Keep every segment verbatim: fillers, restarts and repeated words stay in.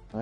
Ouais.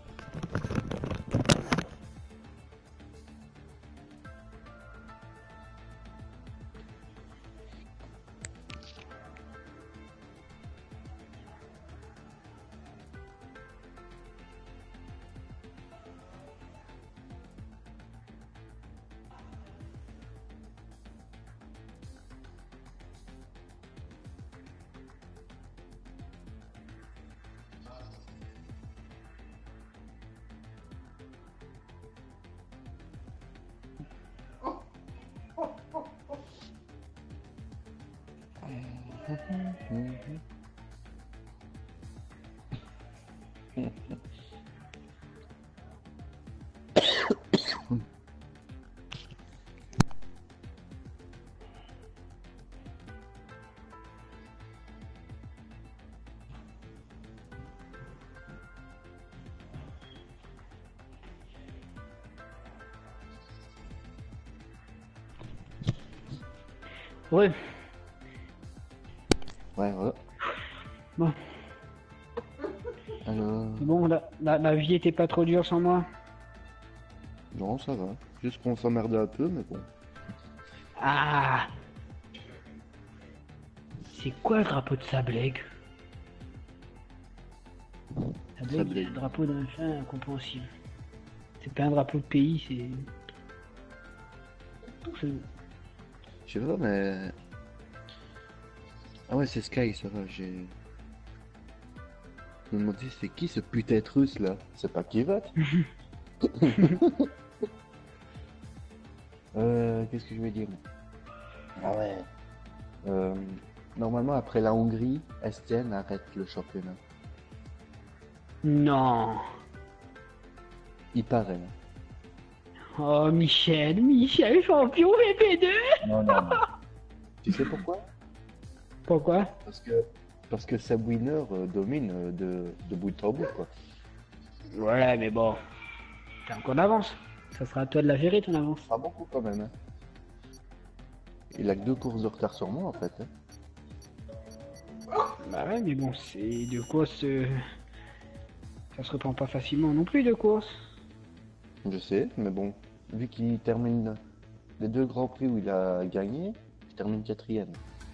Ouais. Ouais, ouais. Bon. Alors... Bon, la, la, la vie était pas trop dure sans moi. Non, ça va. Juste qu'on s'emmerdait un peu, mais bon. Ah. C'est quoi le drapeau de Sablègue? Sablègue, Sablègue. c'est un drapeau d'un chien incompréhensible. C'est pas un drapeau de pays, c'est... c'est- Je sais pas, mais... Ah ouais, c'est Sky, ça va, j'ai... Je me demandais, c'est qui ce putain de russe, là? C'est pas Kivat? Euh, qu'est-ce que je vais dire? Ah ouais. Euh, normalement, après la Hongrie, Estienne arrête le championnat. Non. Il paraît. Hein. Oh, Michel, Michel, champion V P deux. Non, non, non. Tu sais pourquoi? Pourquoi? Parce que parce que Seb Winner euh, domine euh, de, de bout en bout, quoi. Ouais, mais bon. T'es encore en avance. Ça sera à toi de la gérer, ton avance. Pas beaucoup quand même. Hein. Il a que deux courses de retard sur moi, en fait. Hein. Bah ouais, mais bon, c'est de course... euh, ça se reprend pas facilement non plus, de course. Je sais, mais bon, vu qu'il termine les deux grands prix où il a gagné, il termine quatrième.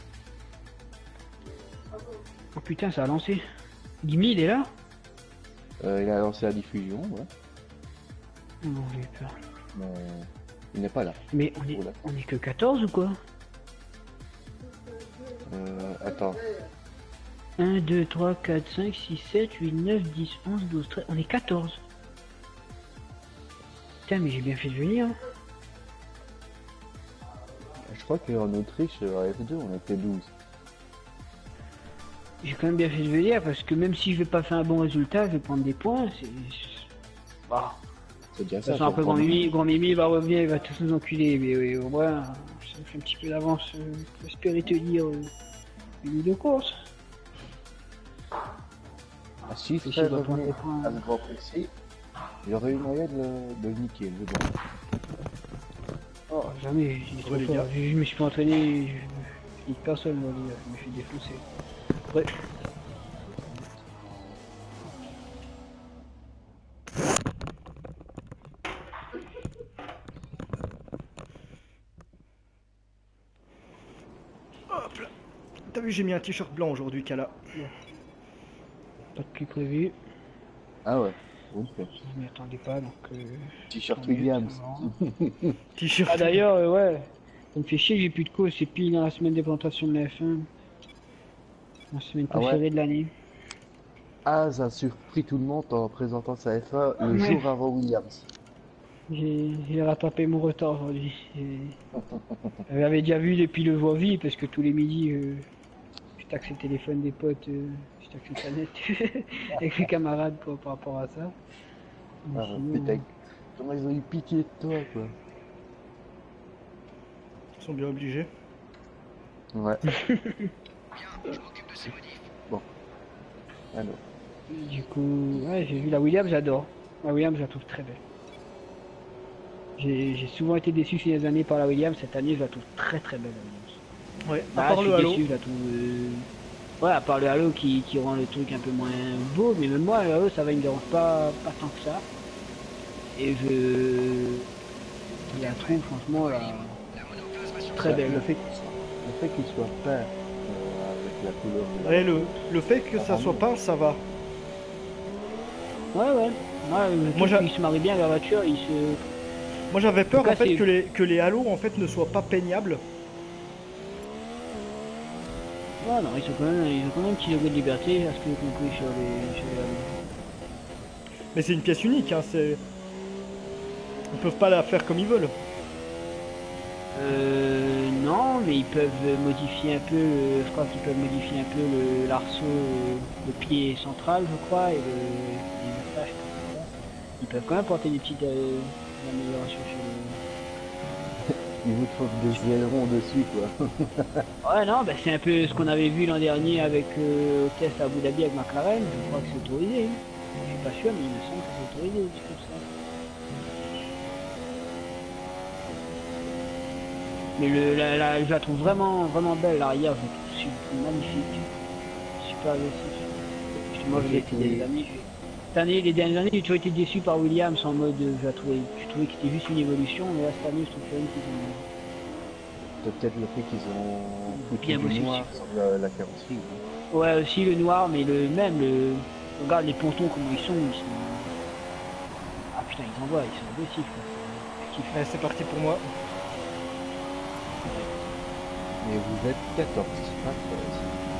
Oh putain, ça a lancé. Gimli, il est là? Euh, il a lancé la diffusion, ouais, Non, j'ai eu peur. mais il n'est pas là. Mais on est, Oula. on est que quatorze ou quoi? Euh, attends, un, deux, trois, quatre, cinq, six, sept, huit, neuf, dix, onze, douze, treize... On est quatorze. Putain, mais j'ai bien fait de venir. je crois qu'en Autriche, à F deux, on était douze. J'ai quand même bien fait de venir parce que même si je vais pas faire un bon résultat, je vais prendre des points. C'est... Bah. C'est déjà De toute ça. façon, faut après, grand prendre- Mimi, grand Mimi va revenir, il va tous nous enculer. Mais oui, au moins, ça me fait un petit peu d'avance. Euh, faut espérer te dire euh, une ou deux courses. Ah, si, Si, si, je dois prendre revenir des points. à ce grand prix, il y aurait eu moyen de, le- de le niquer, mais bon. Oh, jamais, il est trop Ouais, les fort. gars. Je, je me suis pas entraîné, je, je dis personne, moi, les gars. Je me suis défoncé. Ouais. Hop là. T'as vu, j'ai mis un t-shirt blanc aujourd'hui, Kala. Pas de plus prévu. Ah ouais, ok. Je m'y attendais pas, donc... Euh... T-shirt tant mieux, Williams. c'est marrant. T-shirt. Ah d'ailleurs, euh, ouais. Ça me fait chier que j'ai plus de course. C'est pile dans la semaine des présentations de la F un. La semaine Ah ouais. préférée de l'année. Az a surpris tout le monde en présentant sa F un le Ouais. jour avant Williams. J'ai j'ai rattrapé mon retard aujourd'hui. Et- J'avais déjà vu depuis le voie-vie, parce que tous les midis, euh, je taxe le téléphone des potes, euh, je taxe internet avec mes camarades quoi, par rapport à ça. Mais Ah, sinon, putain, comment ils ont eu pitié de toi, quoi. Ils sont bien obligés. Ouais. Bon. Alors. euh, du coup, ouais, j'ai vu la Williams, j'adore. La Williams, je la trouve très belle. J'ai j'ai souvent été déçu ces dernières années par la Williams, cette année, je la trouve très très belle, la Williams. Ouais, à Ah, part je le suis halo. déçu, je la trouve... euh, Ouais, à part le halo qui, qui rend le truc un peu moins beau, mais même moi, le halo, ça va, il me dérange pas, pas tant que ça. Et je... je la trouve, franchement, là, très Bah, belle. le fait qu'il soit, le fait qu'il soit peint euh, avec la couleur de la Ouais, le, voiture, le fait que ça rend soit mieux. peint, ça va. Ouais, ouais. Moi, je Moi, trouve j'a- qu'il se marie bien avec la voiture, il se... Moi j'avais En tout peur en cas, fait c'est... que les, que les halos en fait ne soient pas peignables. Ouais, non, ils sont quand même, ils ont quand même un petit degré de liberté, à ce que j'ai compris sur les, sur les halos. Mais c'est une pièce unique, hein, c'est... Ils peuvent pas la faire comme ils veulent. Euh, non, mais ils peuvent modifier un peu, le- je crois qu'ils peuvent modifier un peu le- l'arceau, euh, le pied central, je crois, et le, les attaches, je sais pas quoi. Ils peuvent quand même porter des petites euh, améliorations sur Il vous trouve des ailerons dessus, quoi. le... Ouais, non, bah, c'est un peu ce qu'on avait vu l'an dernier avec euh, au test à Abu Dhabi avec McLaren, je crois que c'est autorisé. Hein. Je suis pas sûr, mais il me semble que c'est autorisé, des trucs comme ça. Mais le, la, la- je la trouve vraiment, vraiment belle, l'arrière, je la trouve su- magnifique, super agressif. Moi, je l'ai été des années. je- Cette année, les dernières années, j'ai toujours été déçu par Williams en mode, euh, je la trouvais, je trouvais que c'était juste une évolution, mais là, cette année, je trouve quand même qu'ils ont C'est peut-être le fait qu'ils ont foutu bien du bossé noir dessus. sur la, la carrosserie. Hein. Ouais, aussi le noir, mais le même, le... regarde les pontons, comment ils sont, ils sont... Ah putain, ils envoient, ils sont agressifs, quoi. Je kiffe. Ouais, c'est parti pour moi. Mais vous êtes quatorze, pas treize.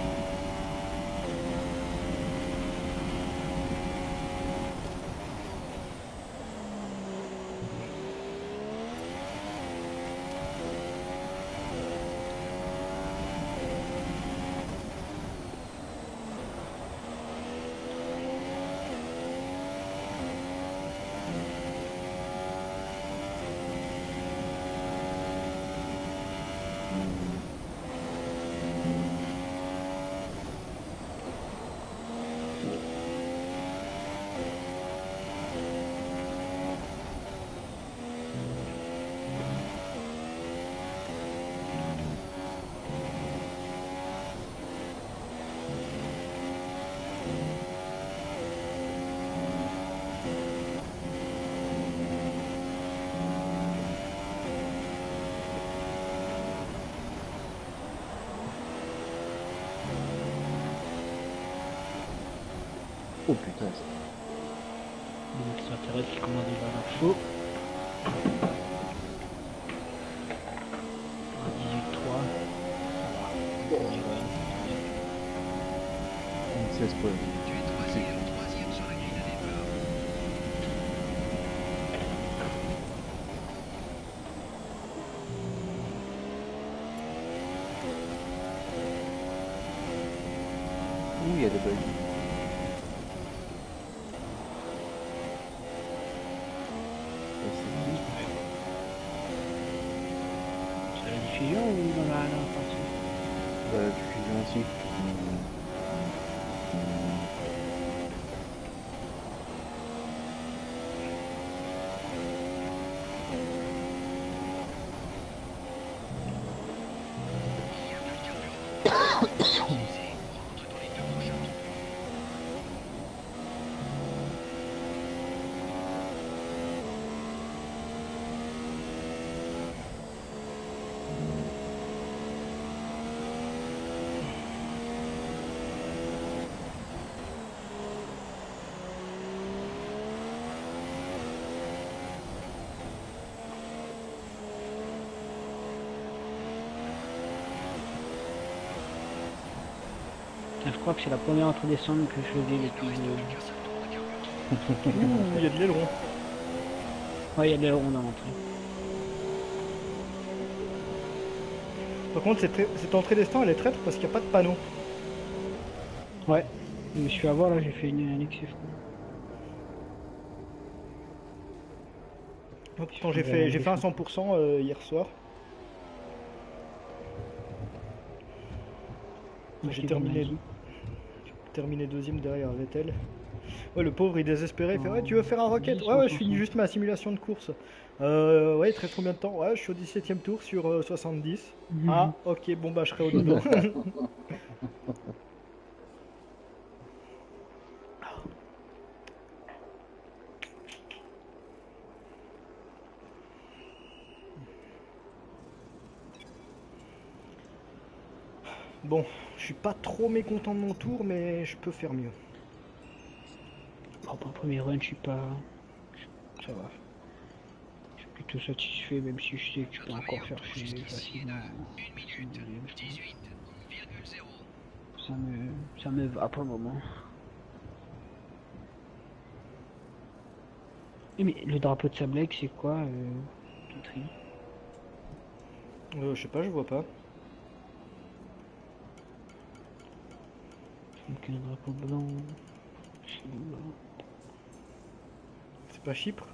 Oh putain, ça. Les extraterrestres qui commandent déjà l'info. dix-huit trois. Ça va. seize points. Ouh, il y a des bugs. Et c'est qui? C'est la diffusion ou dans la, dans la partie? Bah, la diffusion aussi. Je crois que c'est la première entrée descente que je faisais depuis. Ouh, il y a de l'aileron. Ouais, il y a de l'aileron dans l'entrée. Par contre, cette, cette entrée d'estin, elle est traître parce qu'il n'y a pas de panneau. Ouais, je me suis fait avoir là, j'ai fait une, un X F. Oh, pourtant, j'ai fait, j'ai fait un cent pour cent euh, hier soir. J'ai terminé, terminé deuxième derrière Vettel. Ouais, le pauvre, il désespéré, il fait ouais, tu veux faire un rocket? Ouais, ouais, je finis juste ma simulation de course. Euh, ouais, il te reste combien de temps? Ouais, je suis au dix-septième tour sur euh, soixante-dix. Mhm. Ah, ok, bon bah je serai au dedans. Bon, je suis pas trop mécontent de mon tour, mais je peux faire mieux. Bon, pour le premier run, je suis pas... Ça va. Je suis plutôt satisfait, même si je sais que je peux encore faire chier facilement. Ça me... ça me va pour le moment. Eh, mais le drapeau de Sablec, c'est quoi, euh, Kitri? Euh, je sais pas, je vois pas. Donc un drapeau blanc. C'est où, là? C'est pas Chypre?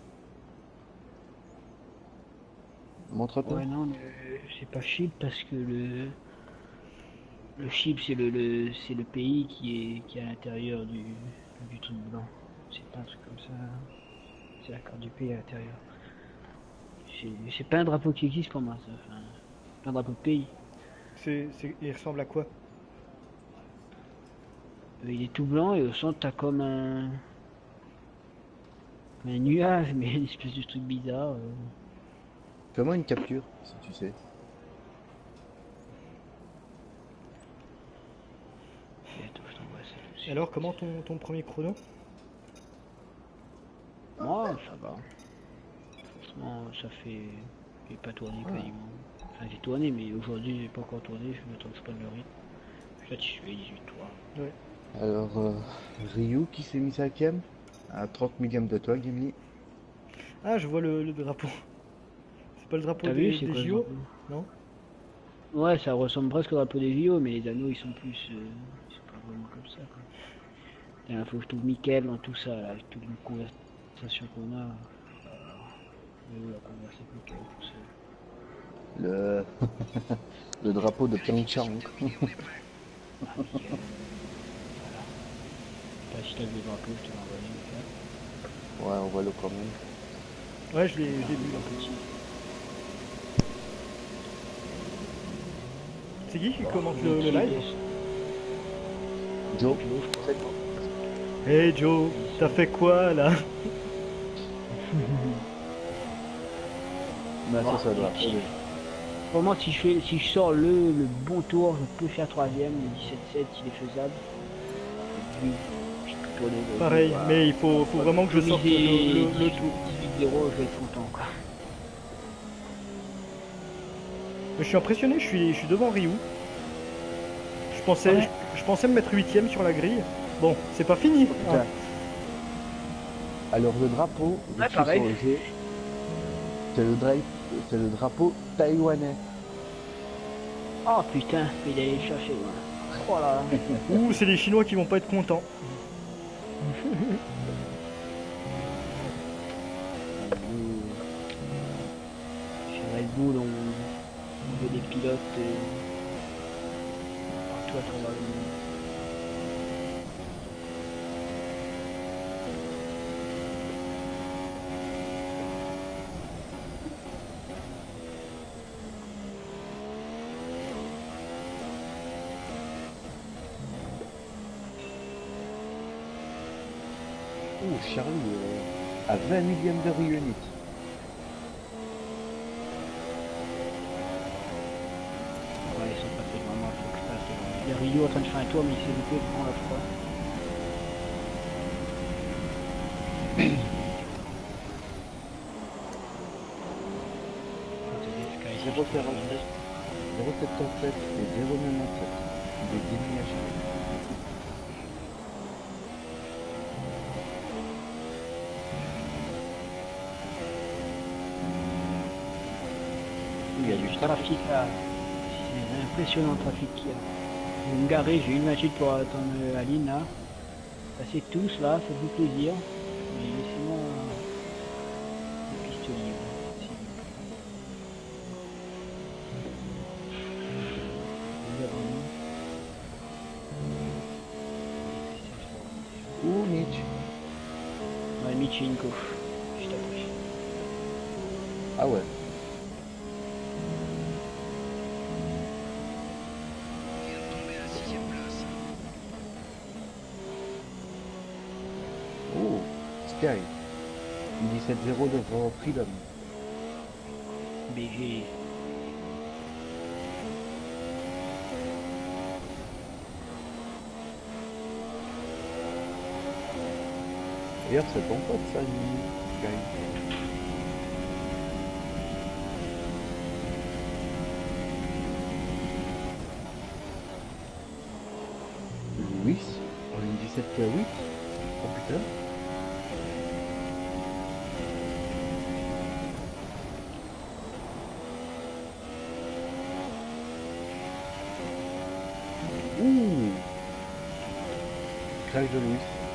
Montre-toi. Ouais, non, le- c'est pas Chypre parce que le. Le Chypre, c'est le, le c'est le pays qui est, qui est à l'intérieur du, du truc blanc. C'est pas un truc comme ça. C'est la carte du pays à l'intérieur. C'est c'est pas un drapeau qui existe pour moi, ça. Enfin, c'est pas un drapeau de pays. C'est, c'est, il ressemble à quoi? Euh, Il est tout blanc et au centre, t'as comme un. Un nuage, mais une espèce de truc bizarre. euh. Fais-moi une capture, si tu sais. Et attends, je t'envoie ça tout de Et suite. alors, comment ton, ton premier chrono? Moi, ça va. Franchement, ça fait. J'ai pas tourné Ah. quasiment. Enfin, j'ai tourné, mais aujourd'hui, j'ai pas encore tourné. Je m'attends que je prenne le rythme. Je suis satisfait, dix-huit trois. Ouais. Alors, euh, Ryu qui s'est mis cinquième à trente millième de toi, Gimli. Ah, je vois le, le drapeau. C'est pas le drapeau T'as des, vu, c'est des quoi le J O? drapeau? Non? Ouais, ça ressemble presque au drapeau des J O, mais les anneaux ils sont plus. euh, c'est pas vraiment comme ça, quoi. Il faut que je trouve Mickaël dans tout ça, là, avec toute une conversation qu'on a. Mais où la conversation avec Mickaël tout seul. Le... le drapeau de Pyeongchang. Ah, Mickaël. Voilà. Je sais pas si t'as vu le drapeau, je te l'ai envoyé, Mickaël. Ouais, on voit le quand même. Ouais, je l'ai, je l'ai vu. Un petit. C'est qui qui commente le, le live? Joe, Joe, je crois. Hey Joe, t'as fait quoi là? bah, Bon, ça, ça doit. si- Pour moi, si je, fais, si je sors le, le bon tour, je peux faire troisième. Le dix-sept sept, il est faisable. Oui, je peux tourner le- Pareil, voilà. mais il faut, faut vraiment que je sorte le, le, le tour. dix-huit zéro, je vais être content, quoi. Mais je suis impressionné, je suis, je suis devant Ryu. Je pensais, Ouais. je, je pensais me mettre huitième sur la grille. Bon, c'est pas fini. Putain. Alors, le drapeau, je Ouais, suis pareil. sur le jeu, c'est le, dra- c'est le drapeau taïwanais. Oh putain, il allait le chercher. Ouais. Oh là là. Ouh, c'est les Chinois qui vont pas être contents. Chez Red Bull, on, on veut des pilotes euh, partout à travers le monde. Ouh, Charlie, euh, à vingt millième de Ryunit. Ouais, ils sont passés vraiment, faut que je passe. Il y a Rio en train de faire un tour, mais il s'est loupé devant la fois. zéro quarante-sept, zéro soixante-dix-sept et zéro quatre-vingt-dix-sept. Des Gimli à Charlie. Il y a du Du trafic. trafic là, c'est impressionnant le trafic qu'il y a. Je vais me garer, j'ai une minute pour attendre la ligne là. Passez tous là, faites-vous plaisir. Mais laissez-moi le piste libre. s'il vous plaît. Vous avez un- Ouh, Mitch. Ouais, Michenko, juste après. Ah ouais. Oh, Sky. dix-sept zéro devant Freedom. B G. D'ailleurs, c'est ton pote, ça, Guy. Louis, en une dix-sept huit. Oh putain. Ouh. Crash de Louis.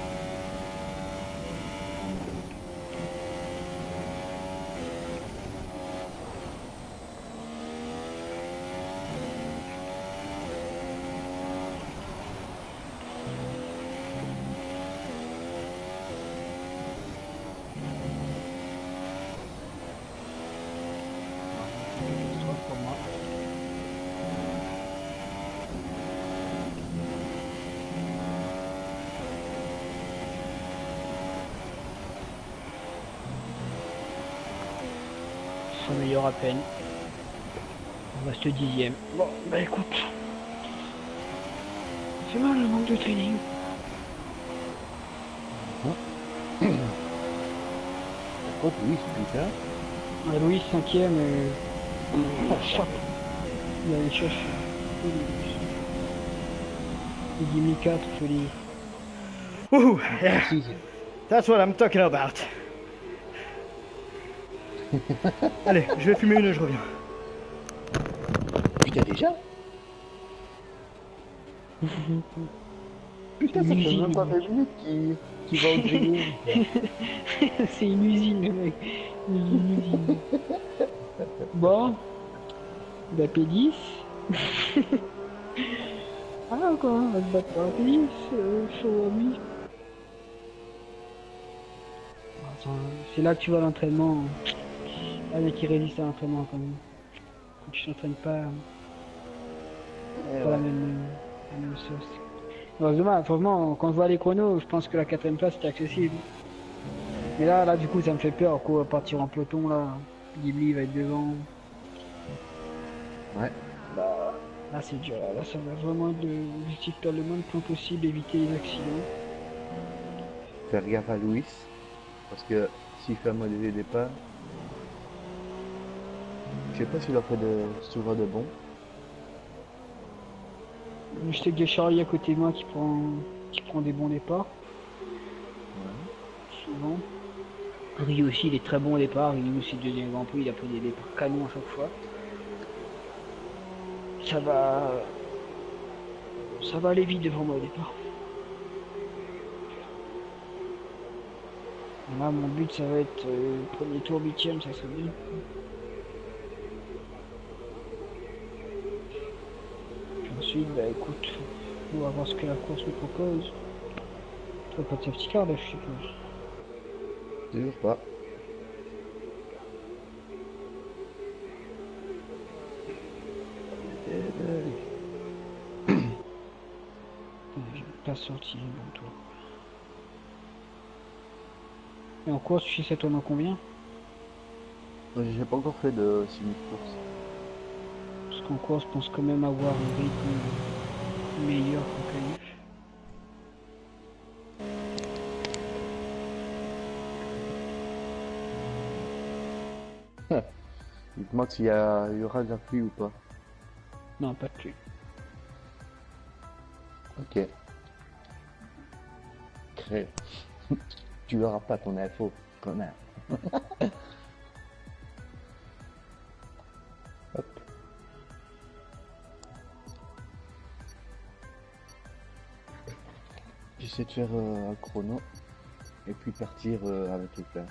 Pour moi. Ça s'améliore à peine. On reste dixième. Bon, bah écoute. C'est mal le manque de training. Par contre, Louis, putain. Ah, Louis, cinquième. Euh... Oh, fuck. Il y a une chose. Il dit mi quatre, je dis. Wouhou, yeah. Si. That's what I'm talking about. Allez, je vais fumer une et je reviens. Putain, déjà. Putain, ça fait même pas vingt minutes qu'il qu'il va au griller. C'est une usine, le mec. Une usine. Bon. La P dix. Ah, quoi, on va se battre pour la P dix. Euh, chaud à lui. Attends, c'est là que tu vois l'entraînement. Ah, mais qui résiste à l'entraînement quand même. Quand tu t'entraînes pas. Eh Pas ouais. la même, la même sauce. Heureusement, franchement, quand je vois les chronos, je pense que la quatrième place c'était accessible. Mais là, là, du coup, ça me fait peur. Quoi, partir en peloton là. Ghibli va être devant. Ouais. Bah, là, c'est dur. Là, ça va vraiment être l'objectif de perdre le moins de points possible, éviter les accidents. Faire gaffe à Louis. Parce que s'il fait un mauvais départ, je sais pas s'il en fait de souvent de bons. Je sais qu'il y a Charlie à côté de moi qui prend, qui prend des bons départs. Ouais. Souvent. Lui aussi, il est très bon au départ. Il aussi deuxième Grand Prix, il a pris des départs canons à chaque fois. Ça va, ça va aller vite devant moi au départ. Là, mon but, ça va être euh, premier tour huitième, ça serait bien. Puis ensuite, bah écoute, on va voir ce que la course nous propose. Toi, pas de safety car, là, je suppose. Toujours pas. J'ai pas sorti, bon toi. Et en course, tu sais ça tourne en combien? J'ai pas encore fait de semi course. Parce qu'en course, je pense quand même avoir un rythme meilleur qu'en qualif. Dites-moi s'il y, a... il y aura de la pluie ou pas. Non, pas de pluie. Ok. Crève. Tu l'auras pas ton info, connard. Hop. J'essaie de faire euh, un chrono et puis partir euh, avec les pleins.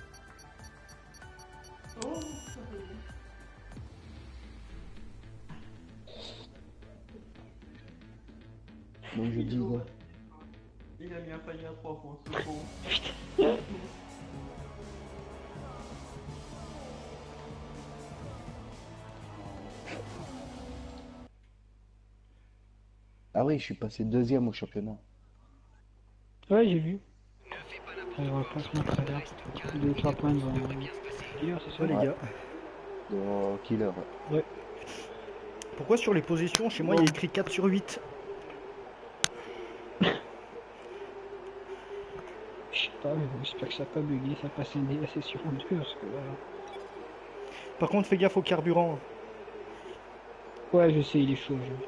Donc je dis ouais. Il a mis un panier à trois points, c'est bon. Ah oui, je suis passé deuxième au championnat. Ouais, j'ai vu. Alors, le classement très bien. deux ou trois points devant. D'ailleurs, c'est ça, Ouais, les Ouais. gars. De Killer. Ouais. Pourquoi sur les positions, chez moi, il y a écrit quatre sur huit? Chut. pas, mais bon, j'espère que ça n'a pas bugué, ça passe un dé assez sur un deux, parce que là... Par contre, fais gaffe au carburant. Ouais, je sais, il est chaud. Je...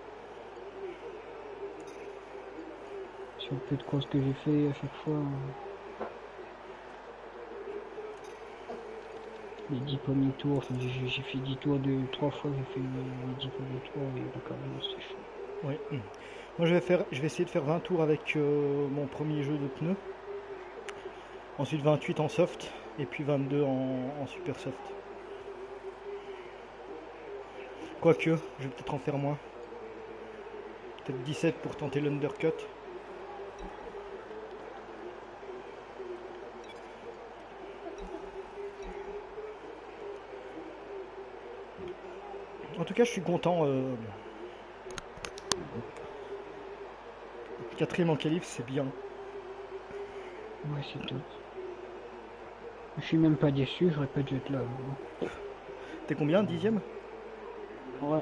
Sur le peu de courses que j'ai fait à chaque fois... euh, Les dix premiers tours, enfin, j'ai j'ai fait dix tours de trois fois, j'ai fait les dix premiers tours et le carburant c'est chaud. Ouais. Moi, je vais faire, je vais essayer de faire vingt tours avec euh, mon premier jeu de pneus. Ensuite vingt-huit en soft et puis vingt-deux en, en super soft. Quoique, je vais peut-être en faire moins. Peut-être dix-sept pour tenter l'undercut. En tout cas, je suis content. Euh... Quatrième en qualif, c'est bien. Ouais, c'est top. Je suis même pas déçu, j'aurais pas dû être là. Mais T'es combien? Dixième? bon. Ouais.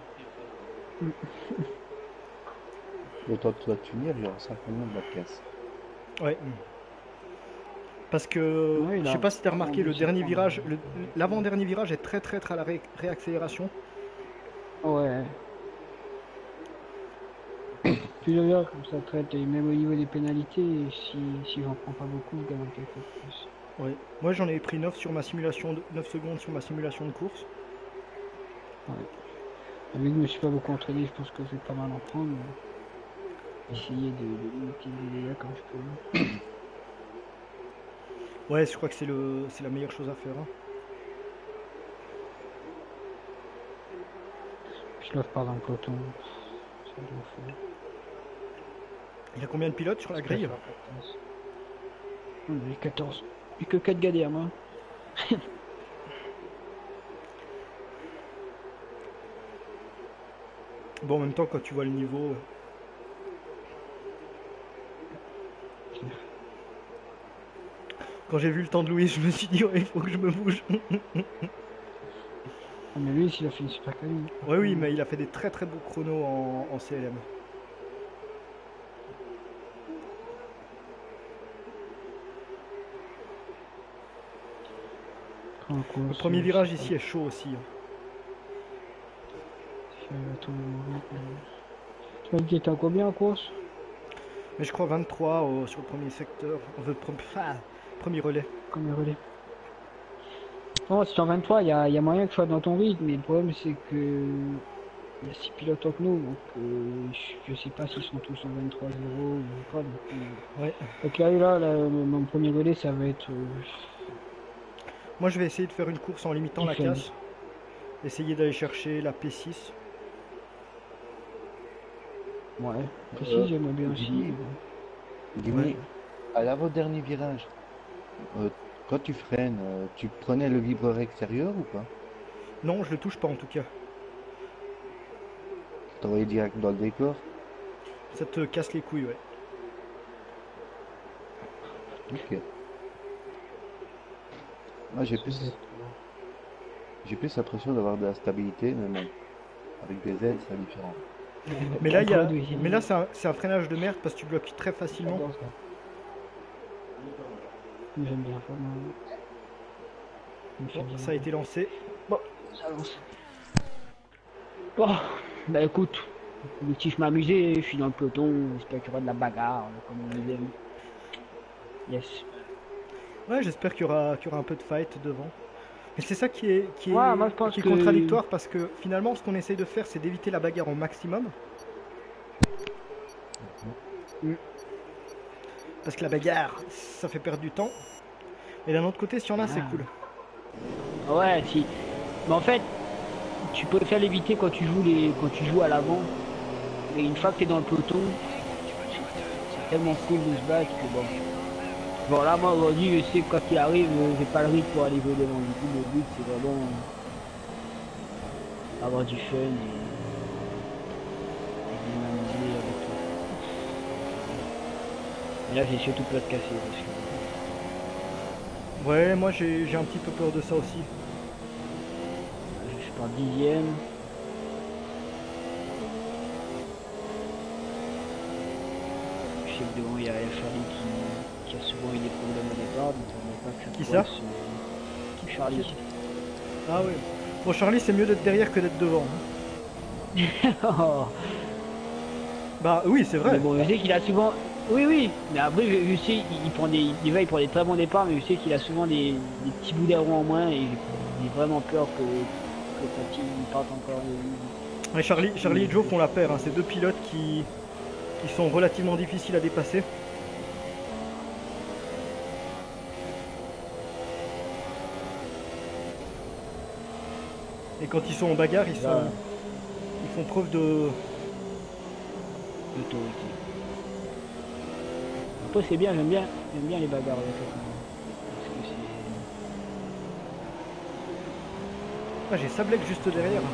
Le temps de te finir, il y aura simplement de la caisse. Ouais. Parce que, Ouais, il je a sais pas si t'as remarqué, le vraiment dernier dû virage, prendre- le- l'avant-dernier virage est très traître à la ré- réaccélération. Ouais. Plusieurs heures comme ça traite, et même au niveau des pénalités, si, si j'en prends pas beaucoup, je gagne quelques plus. Ouais. Moi j'en ai pris neuf sur ma simulation de, neuf secondes sur ma simulation de course. Ouais. Vu que je me suis pas beaucoup entraîné, je pense que je vais pas mal en prendre. Mais essayer de, de limiter les dégâts comme je peux. Ouais, je crois que c'est le c'est la meilleure chose à faire. Hein. Je lève pas dans le peloton. Ça doit faire. Il y a combien de pilotes sur la grille? On a eu quatorze. Plus que quatre gars derrière moi. Bon, en même temps, quand tu vois le niveau. Quand j'ai vu le temps de Louis, je me suis dit, ouais, il faut que je me bouge. Ah, mais lui, il a fait une super quali. Ouais, oui, mais il a fait des très très beaux chronos en, en C L M. Le premier virage ici est chaud aussi. Hein. Tu m'as dit que t'étais à combien en course? Mais je crois vingt-trois euh, sur le premier secteur. On veut pre- ah, premier relais. Comme relais. Non, si t'es en vingt-trois, il y a, y a moyen que je sois dans ton rythme, mais le problème c'est que il y a six pilotes que nous, donc euh, je, je sais pas s'ils sont tous en vingt-trois zéro ou pas. Donc, euh, Ouais. donc là, là, là, mon premier relais, ça va être. Euh, Moi, je vais essayer de faire une course en limitant la Defend. casse. Essayer d'aller chercher la P six. ouais, précis, Euh, j'aimerais bien Jimmy. aussi. mais bon. Dis-moi, Ouais. à l'avant-dernier virage, euh, quand tu freines, euh, tu prenais le vibreur extérieur ou pas? Non, je le touche pas en tout cas. T'envoyais direct dans le décor? Ça te casse les couilles, ouais. Ok. Moi j'ai plus, j'ai plus l'impression d'avoir de la stabilité, mais bon, avec des aides c'est différent. Mais là, il y a... Après, oui, Mais là c'est un... c'est un freinage de merde parce que tu bloques très facilement. j'adore ça. J'aime bien ça. moi. Ça me fait Bon, bien. ça a été lancé. Ça lance. Bon, bah écoute, l'objectif m'amuser, je suis dans le peloton, j'espère qu'il y aura de la bagarre, comme on disait. Yes. Ouais, j'espère qu'il y aura... qu'il y aura un peu de fight devant. Mais c'est ça qui est, qui est... Ouais, moi, je pense qui est que- contradictoire parce que finalement, ce qu'on essaye de faire, c'est d'éviter la bagarre au maximum. Mm. Parce que la bagarre, ça fait perdre du temps. Et d'un autre côté, si y en a, c'est Ah. cool. Ouais, si. Mais en fait, tu peux faire l'éviter quand tu joues les, quand tu joues à l'avant. Mais une fois que t'es dans le peloton, c'est tellement cool de se battre que bon. Bon là, moi aujourd'hui, je sais que quand il arrive, euh, j'ai pas le rythme pour aller jouer devant. Du coup, le but c'est vraiment euh, avoir du fun et, et de m'amuser avec tout. Et là, j'ai surtout peur de casser parce que Ouais, moi j'ai j'ai un petit peu peur de ça aussi. euh, je pars dixième. Je sais que devant il y a Charlie qui, qui qui a souvent eu des problèmes au départ, donc on ne pas que ça Qui ça coince, euh, Charlie. Ah oui. Bon, Charlie, c'est mieux d'être derrière que d'être devant. hein. Oh. Bah oui, c'est vrai. Mais bon, je sais qu'il a souvent. Oui, oui, mais après, je, je sais, il, il prend des, il va, il prend des très bons départs, mais je sais qu'il a souvent des, des petits bouts d'airon en moins et j'ai j'ai vraiment peur que, que quand il parte encore. euh, Ouais, Charlie, Charlie et Joe font la paire. Hein. C'est deux pilotes qui, qui sont relativement difficiles à dépasser. Et quand ils sont en bagarre, ils, sont, Là. ils font preuve de... D'autorité. Après, c'est bien, j'aime bien, j'aime bien les bagarres avec eux. Parce que c'est. Ah, j'ai Sablec juste derrière.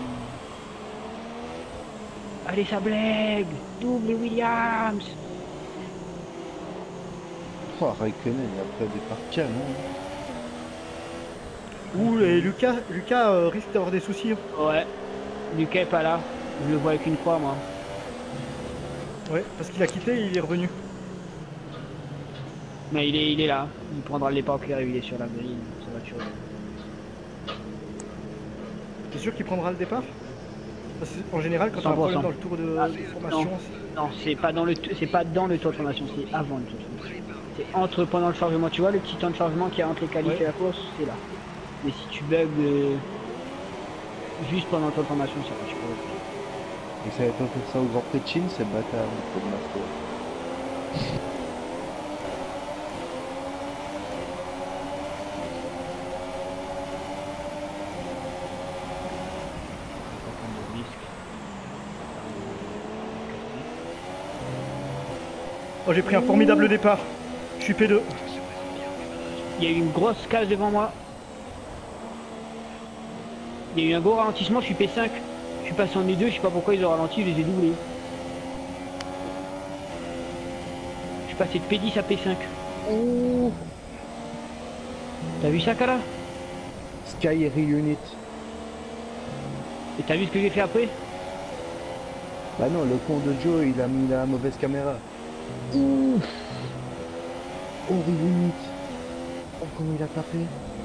Allez, ça blague! Double Williams! Oh, Raikkonen, il a pris des parts canon. Ouh, et Lucas, Lucas euh, risque d'avoir des soucis. Ouais, Lucas est pas là. Je le vois avec une croix, moi. Ouais, parce qu'il a quitté et il est revenu. Mais il est, il est là. Il prendra le départ clair, il est sur la grille. Sa voiture. T'es sûr qu'il prendra le départ? Parce qu'en général, quand t'as un cent pour cent. problème dans le tour de, Ah, de formation, non. Non, c'est pas dans le, c'est pas dans le tour de formation, c'est avant le tour de formation. C'est entre, pendant le chargement. Tu vois le petit temps de chargement qu'il y a entre les qualifs Ouais. et la course, c'est là. Mais si tu bugs euh, juste pendant le tour de formation, ça va, tu peux. Et ça va pas faire ça au Grand Prix de Chine, c'est bâtard, il faut de ma foi. Pas prendre de risque. oh, j'ai pris un formidable départ. Je suis P deux. Il y a eu une grosse case devant moi. Il y a eu un gros ralentissement, je suis P cinq. Je suis passé en E deux, je sais pas pourquoi ils ont ralenti, je les ai doublés. Je suis passé de P dix à P cinq. Oh, T'as vu ça, Kala? Sky Reunit. Et t'as vu ce que j'ai fait après? Bah non, le con de Joe, il a mis la mauvaise caméra. Ouf. Oh, Reunit. Oh, comment il a tapé.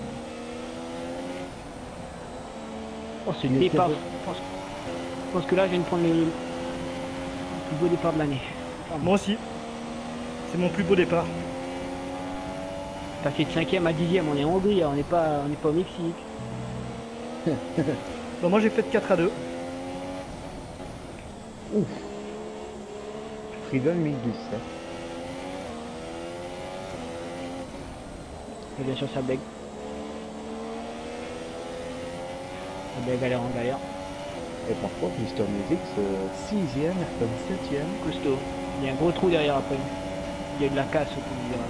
Oh, c'est le Il était départ. bon. Je pense, je pense que là, je viens de prendre le, le plus beau départ de l'année. Moi aussi. C'est mon plus beau départ. Passer de cinquième à dixième, on est en Hongrie, on n'est pas, on n'est pas au Mexique. Bah, moi j'ai fait de quatre à deux. Ouf. Freedom mille douze, ça. Et bien sûr, ça bègue. Ça bègue galère en galère. Et par contre, Mister Music, sixième, Ayrton septième. Costaud. Il y a un gros trou derrière après. Il y a de la casse au bout du virage.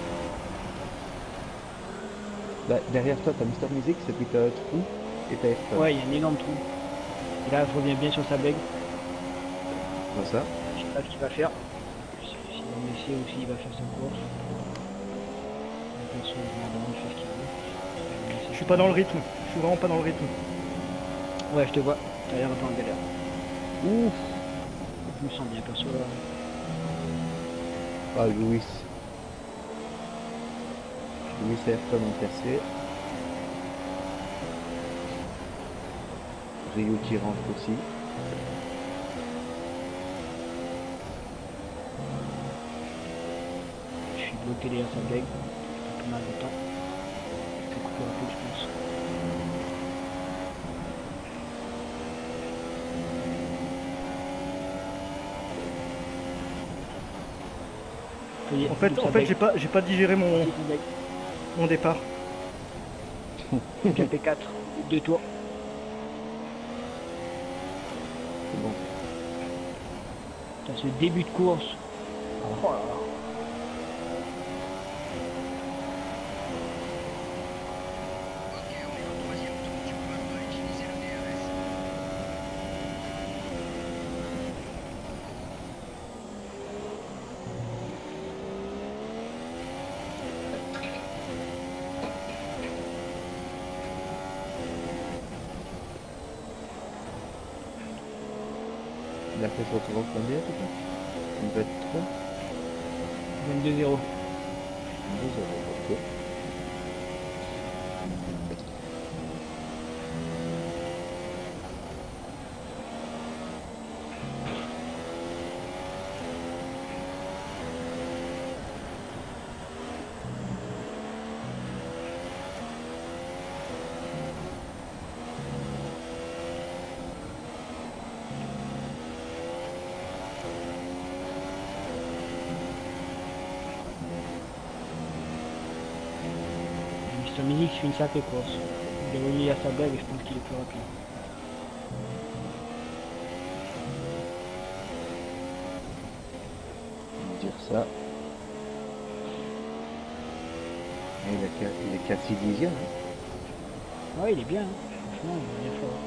Bah, derrière toi, t'as Mister Music, et puis t'as Trou, et t'as Ayrton. Ouais, il y a un énorme trou. Et là, je reviens bien sur sa bègue. Comme ça. Je sais pas ce qu'il va faire. Si si on essaie aussi, il va faire sa course. Attention, il fait ce qu'il veut. Je suis pas dans le rythme. Je suis vraiment pas dans le rythme. Ouais, je te vois. T'as l'air un peu en galère. Ouf. Je me sens bien perso là. Ah, Louis. Louis et Ayrton ont cassé. Rio qui rentre aussi. Je suis bloqué derrière sa bègue. Ça fait pas mal de temps. Je vais couper un peu, je pense. Ça y est, En fait, double en sa fait bègue. j'ai pas, j'ai pas digéré mon, Double sa bègue. mon départ. P quatre, deux tours. C'est bon. T'as ce début de course. Oh là là. Il a fait son tour en combien, tout ça? Il va être trois. vingt-deux zéro. deux euros, ok. Mister Music fait une sacrée course. Il a relié à sa blague et je pense qu'il est plus rapide. On va dire ça. Et il, a, qu'à- il est qu'à six dixièmes. Hein. Ouais, il est bien, hein. Franchement, il est bien fort.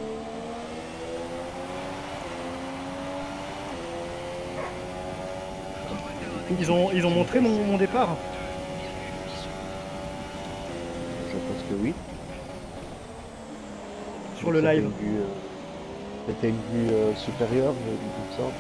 Ils ont, ils ont montré mon, mon départ. Je pense que oui. Sur le C'était live. une vue, euh, C'était une vue euh, supérieure, je il me semble.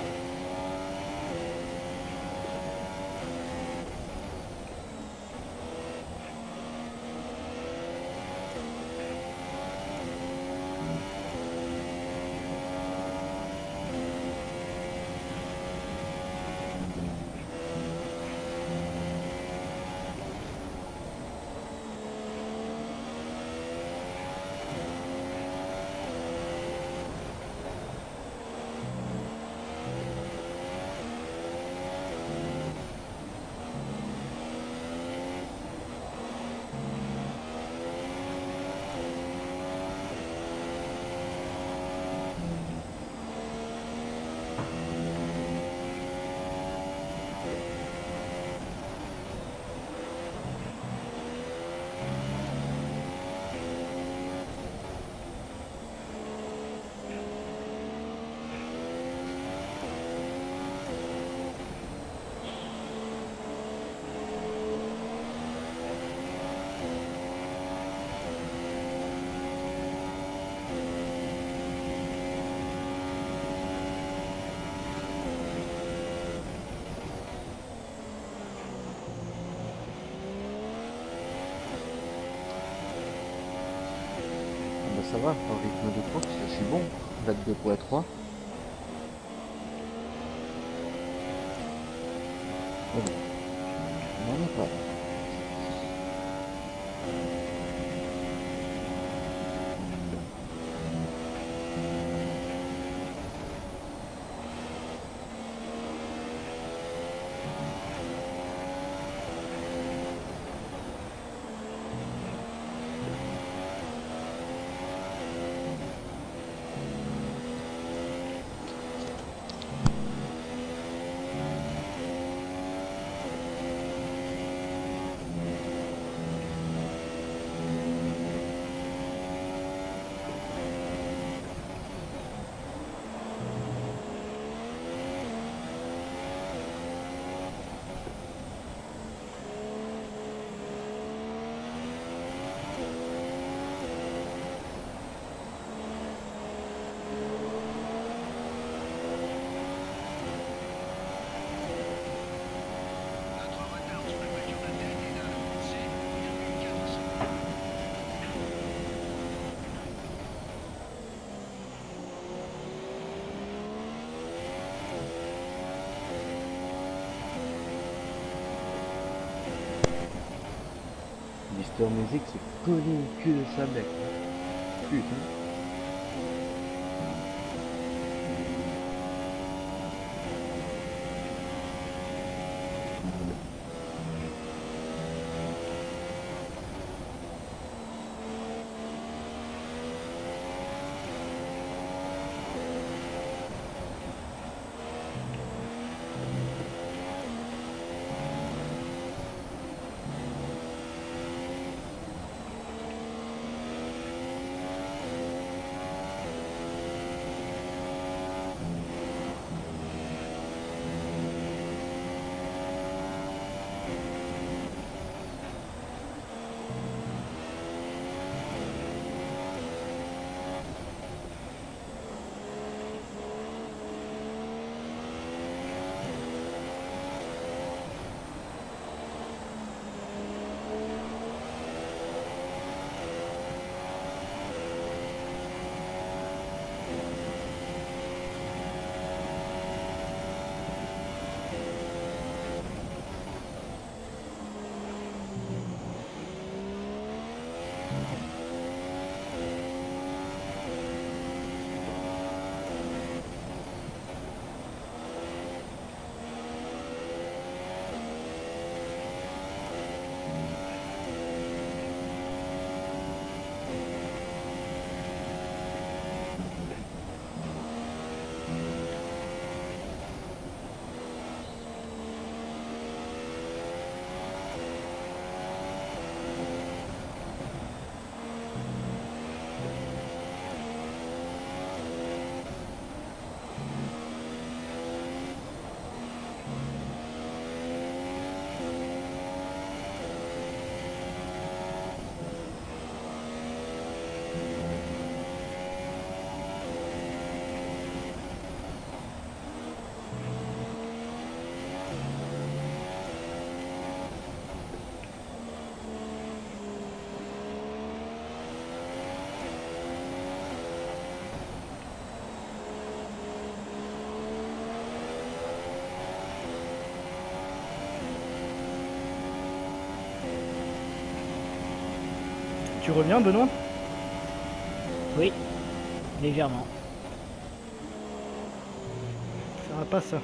Ah bah ça va, en rythme de course, je suis bon. vingt-deux point trois. Oh non, non, non, pas. Mister Music, c'est collé au cul de sa bec. Putain. Tu reviens, Benoît? Oui, légèrement. Ça va pas ça.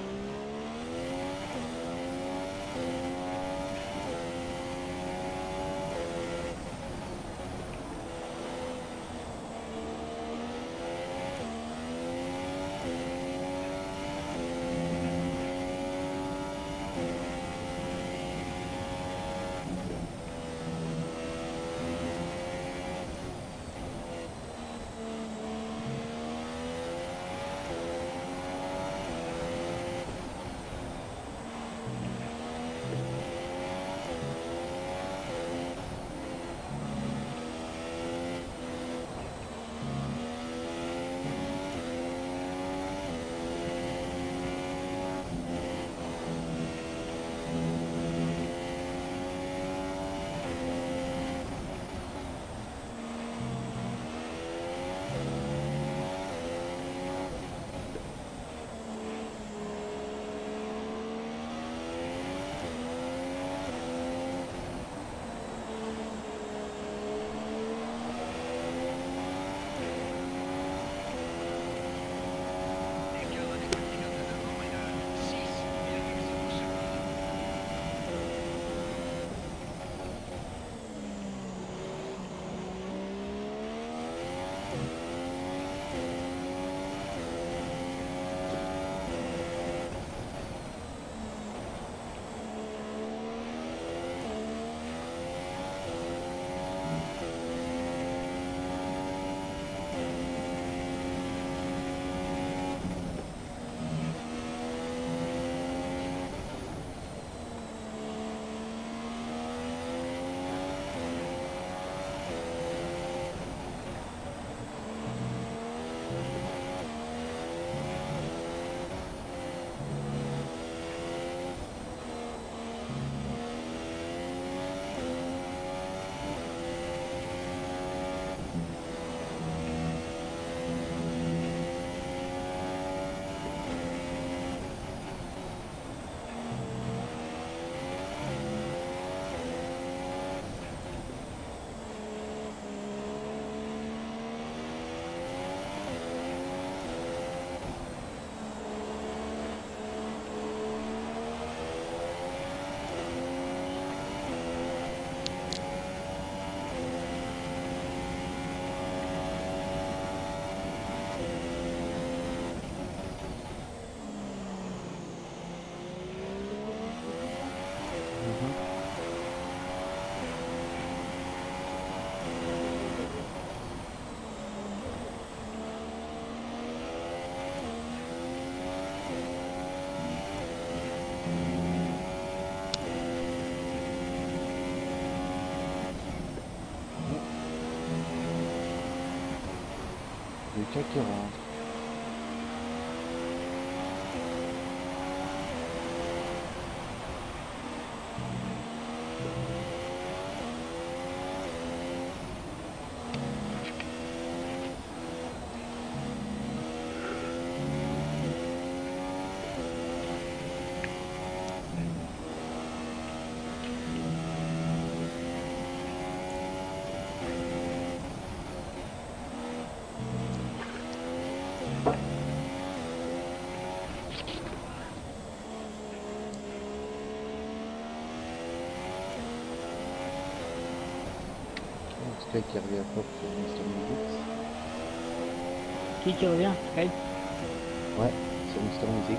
Le cas qui rentre. Sky qui revient pas pour Mister Music. Qui qui revient? Sky? Ouais, sur Mister Music.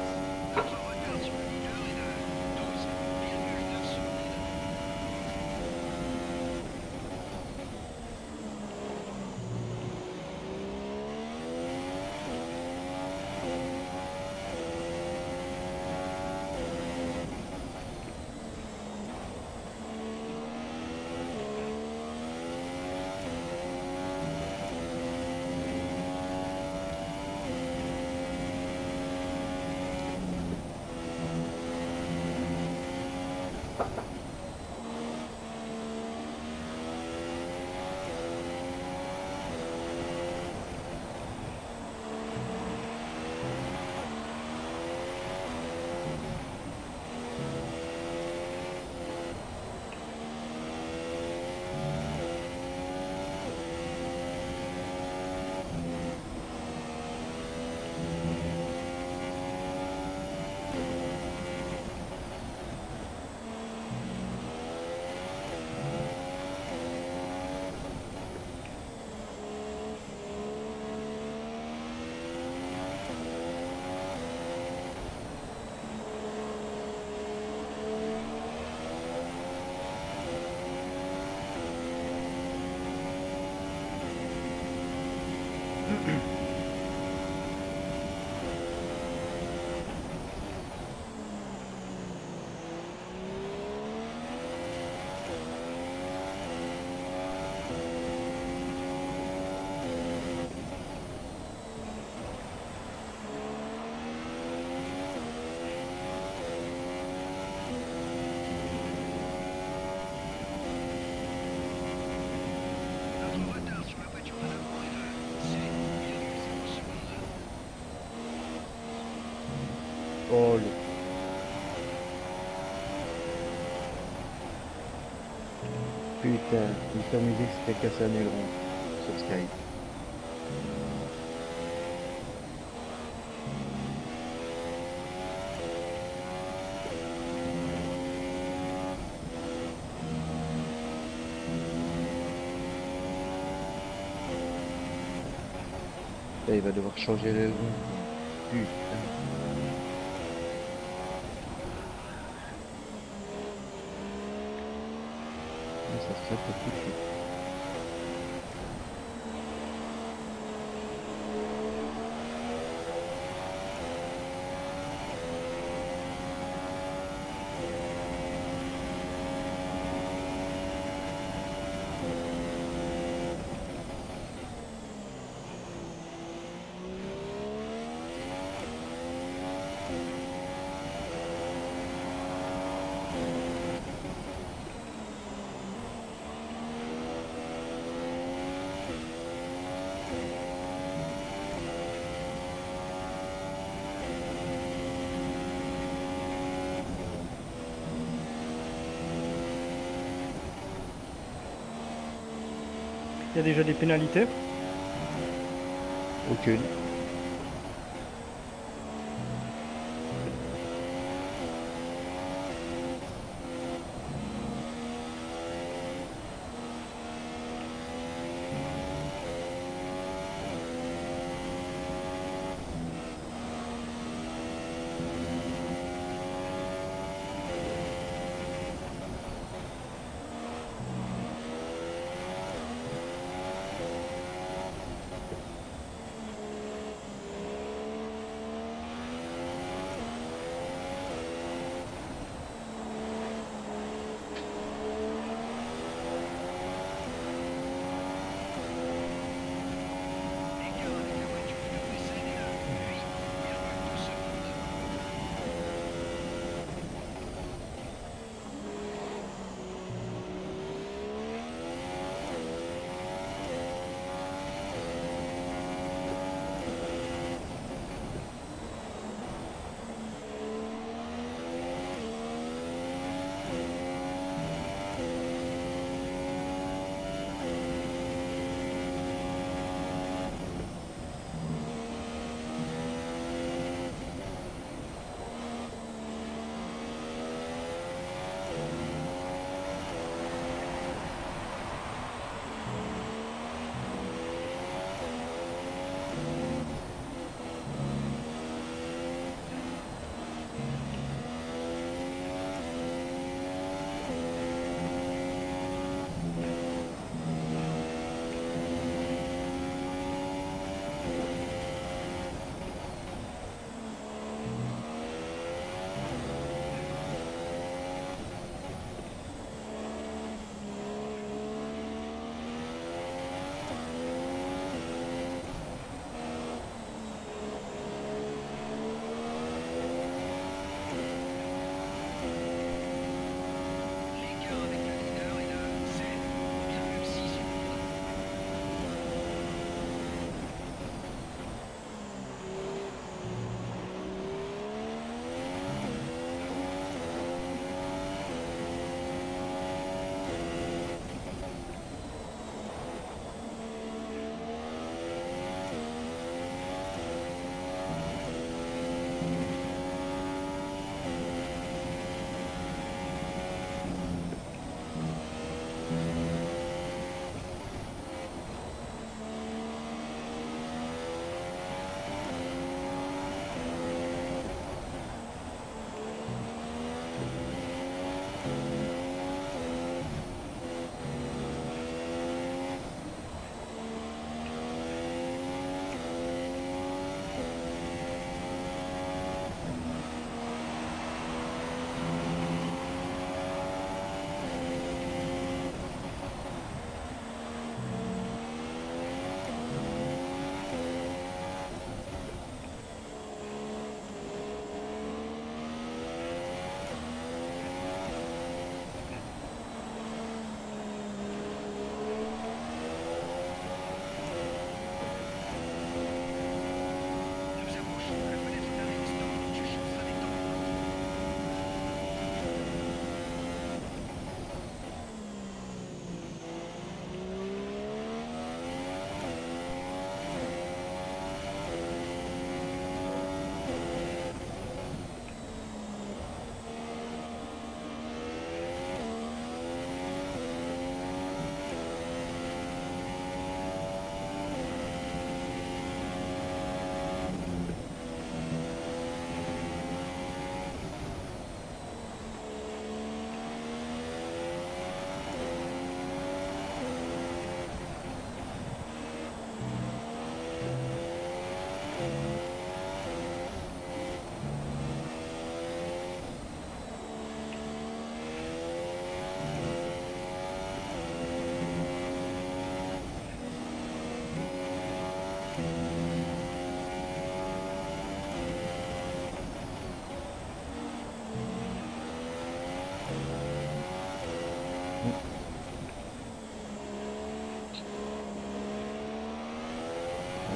Oh le... Putain, il s'amusait que c'était cassé un aileron sur Sky. Là, il va devoir changer l'aileron. Putain. Ah, ça se rate tout de suite. Il y a déjà des pénalités. Aucune.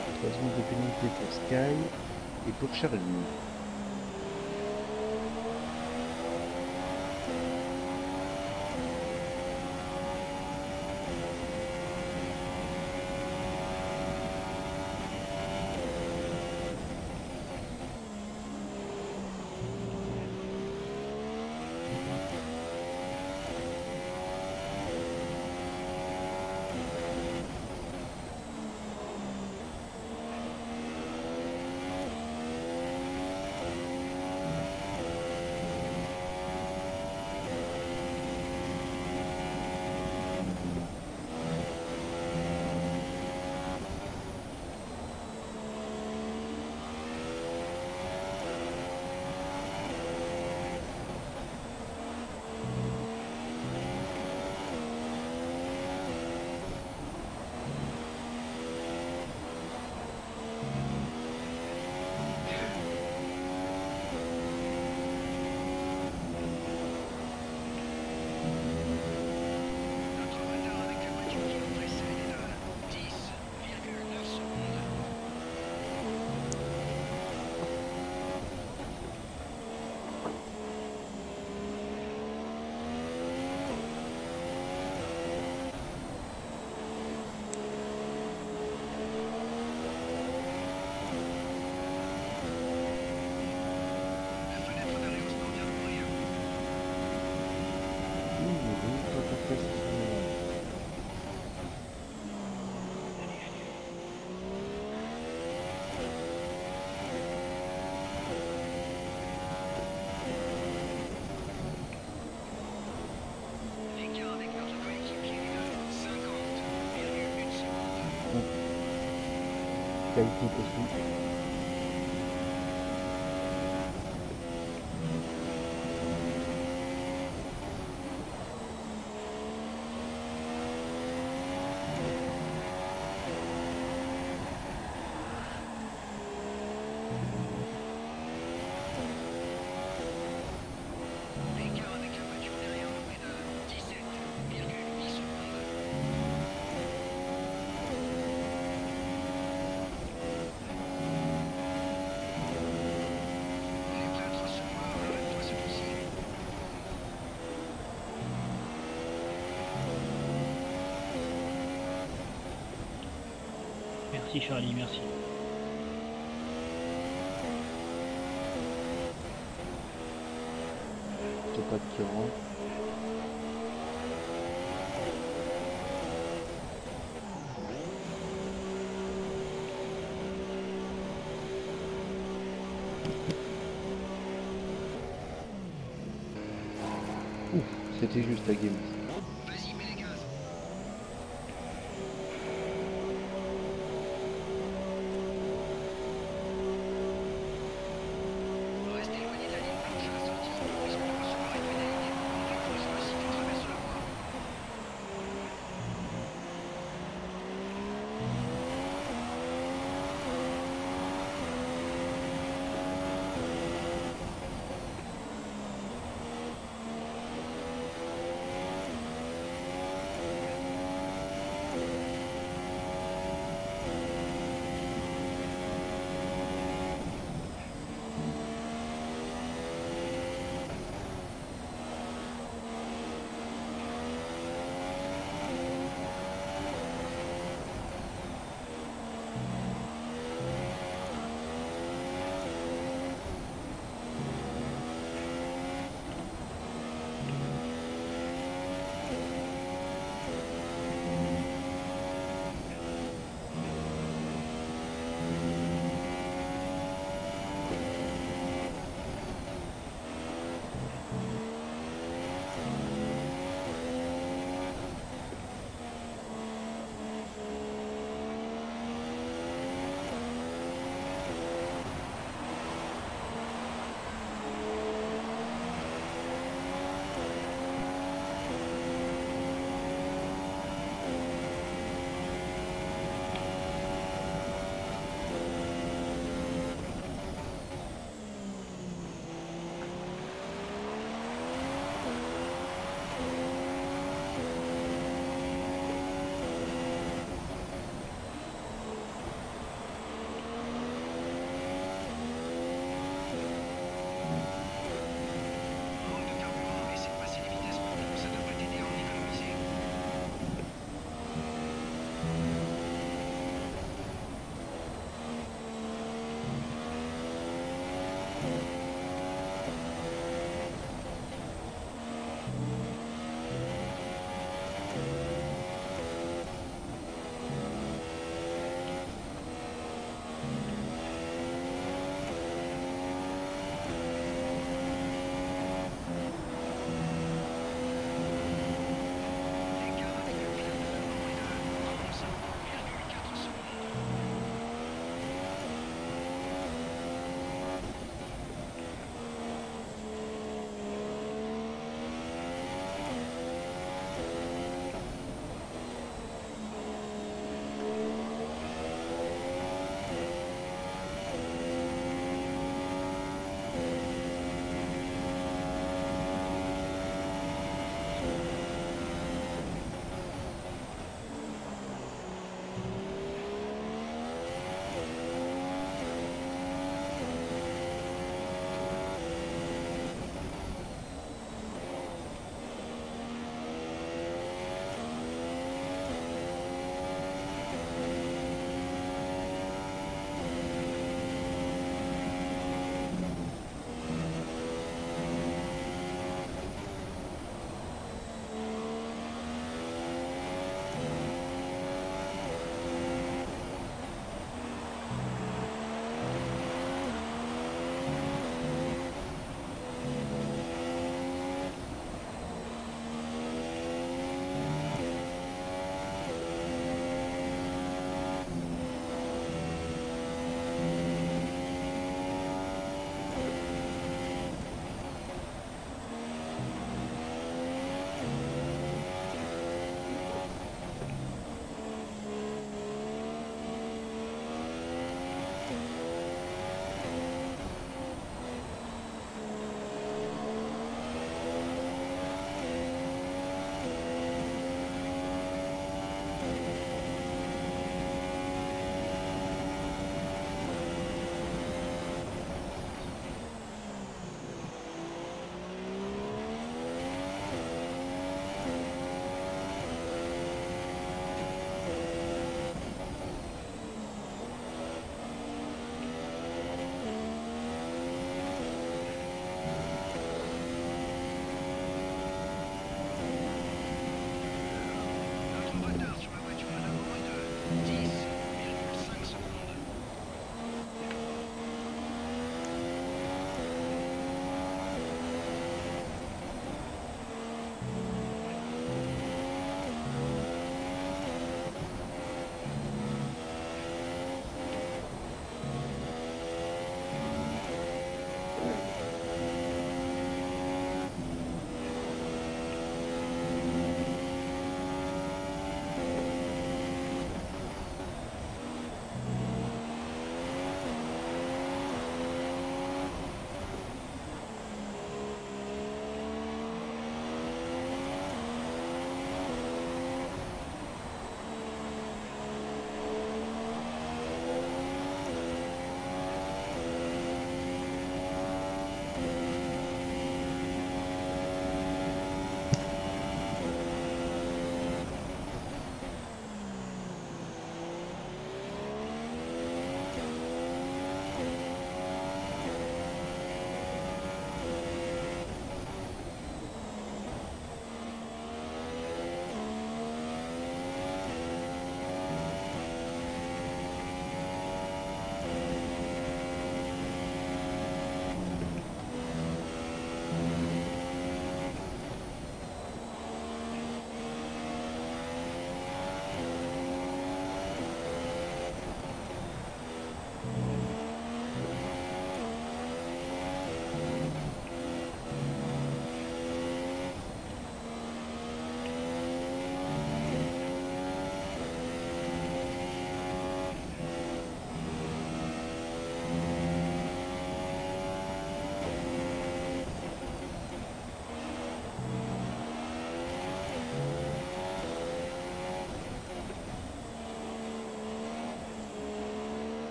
trois secondes de pénalité pour Sky et pour Charlie. Qualité possible. Merci Charlie, merci. C'est pas de qui rentre. Ouf, c'était juste la game.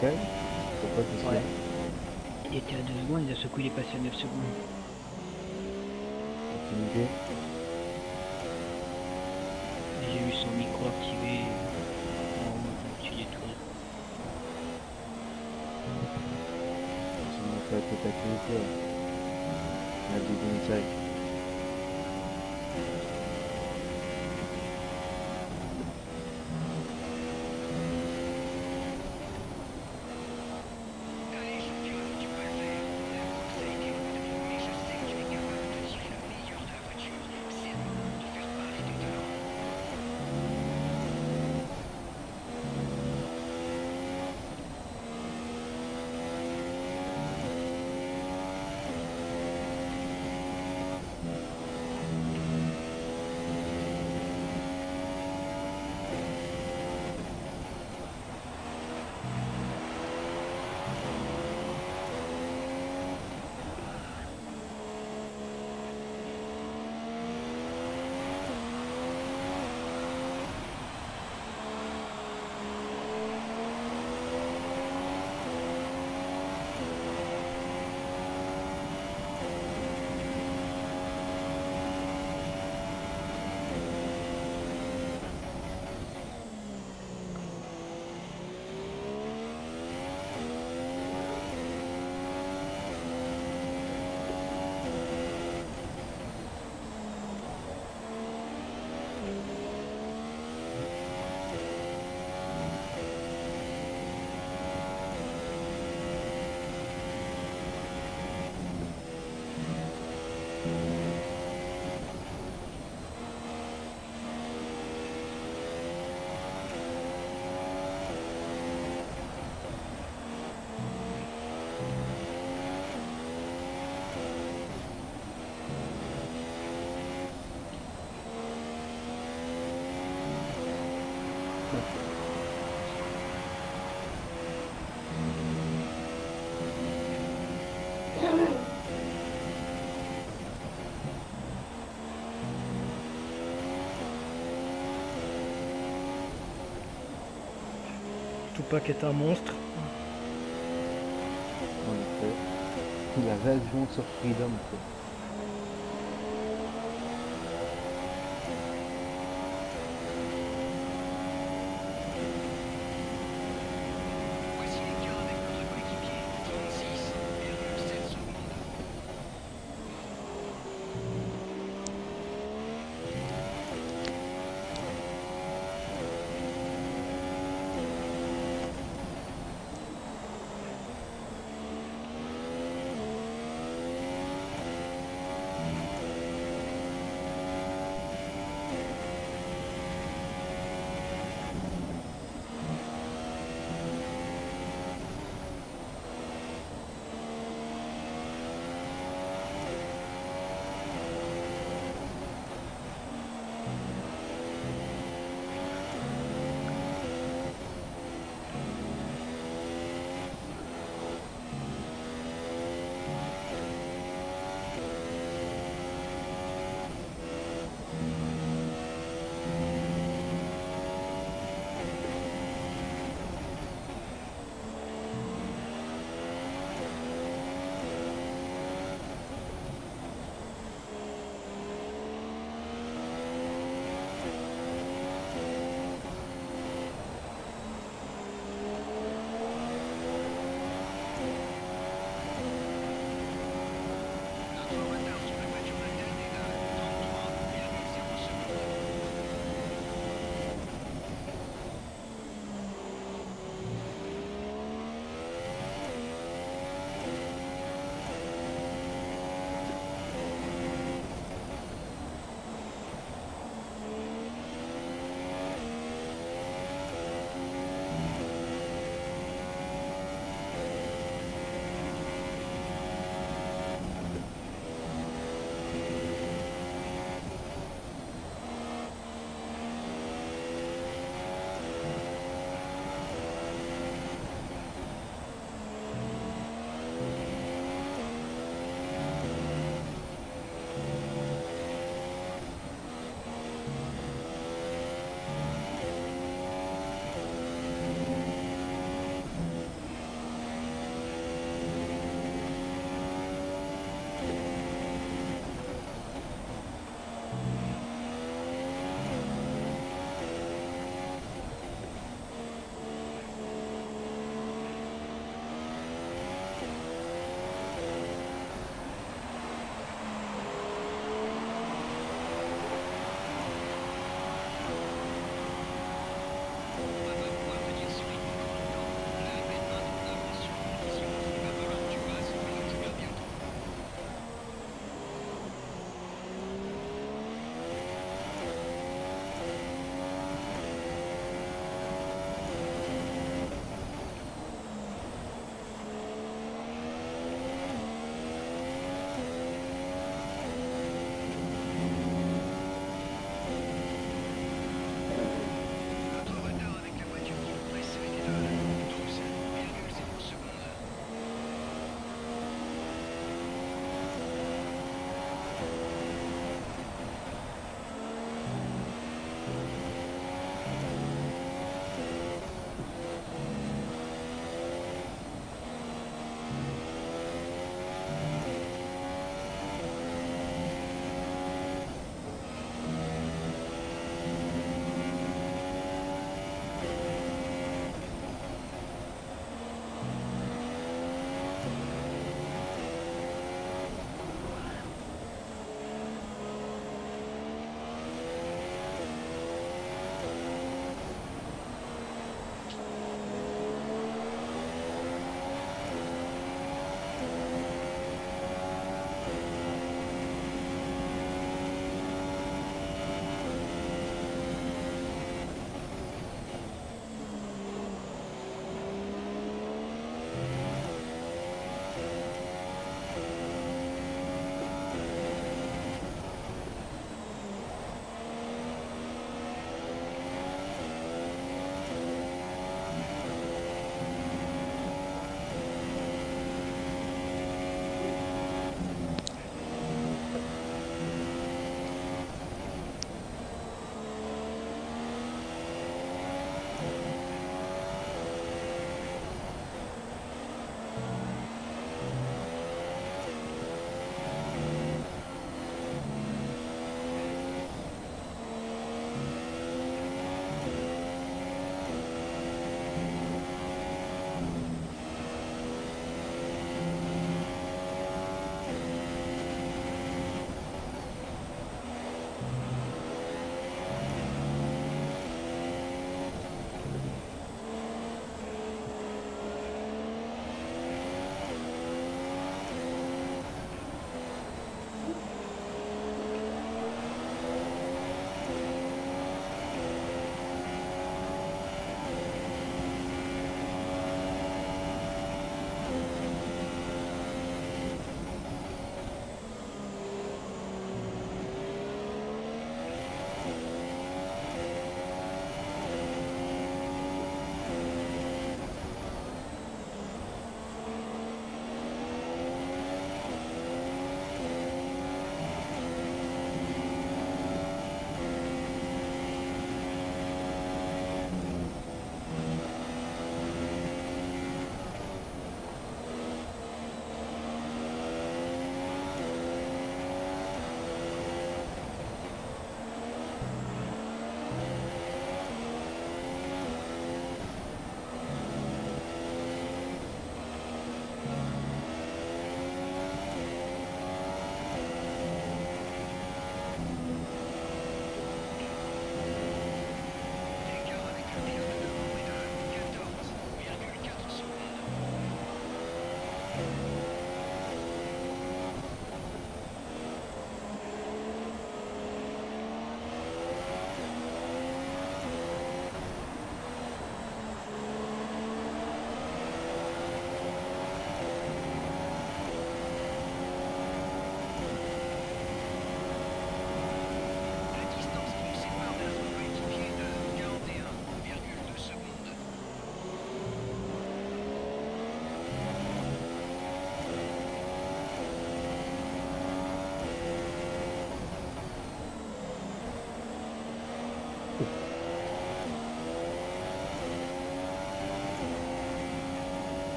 Ouais. Pourquoi tu Ouais. Il était à deux secondes, il a secoué, il est passé à neuf secondes. Aucune idée. J'ai eu son micro activé en mode au-dessus des tours. Ça m'a fait la tête à quoi. La deuxième sac. Tupac est un monstre. En effet. La réaction sur Freedom, quoi.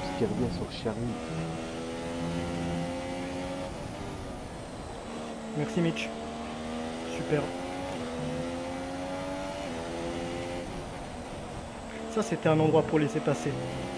ce qui revient sur Charlie. Merci Mitch. Super. Ça, c'était un endroit pour laisser passer.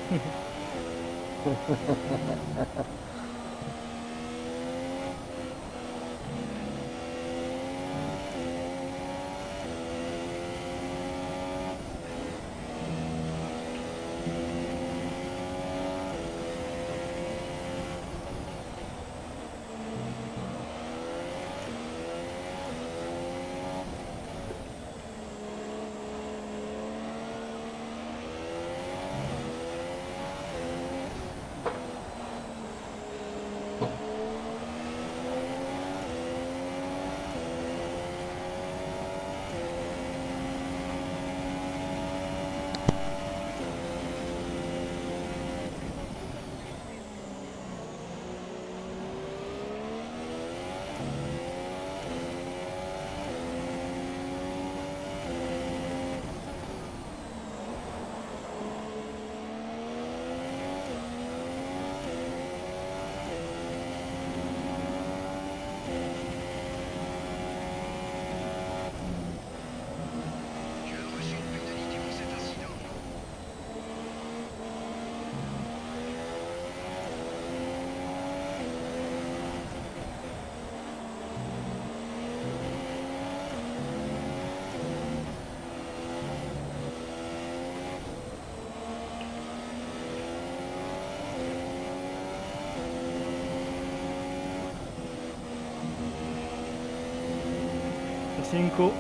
Merci Nico.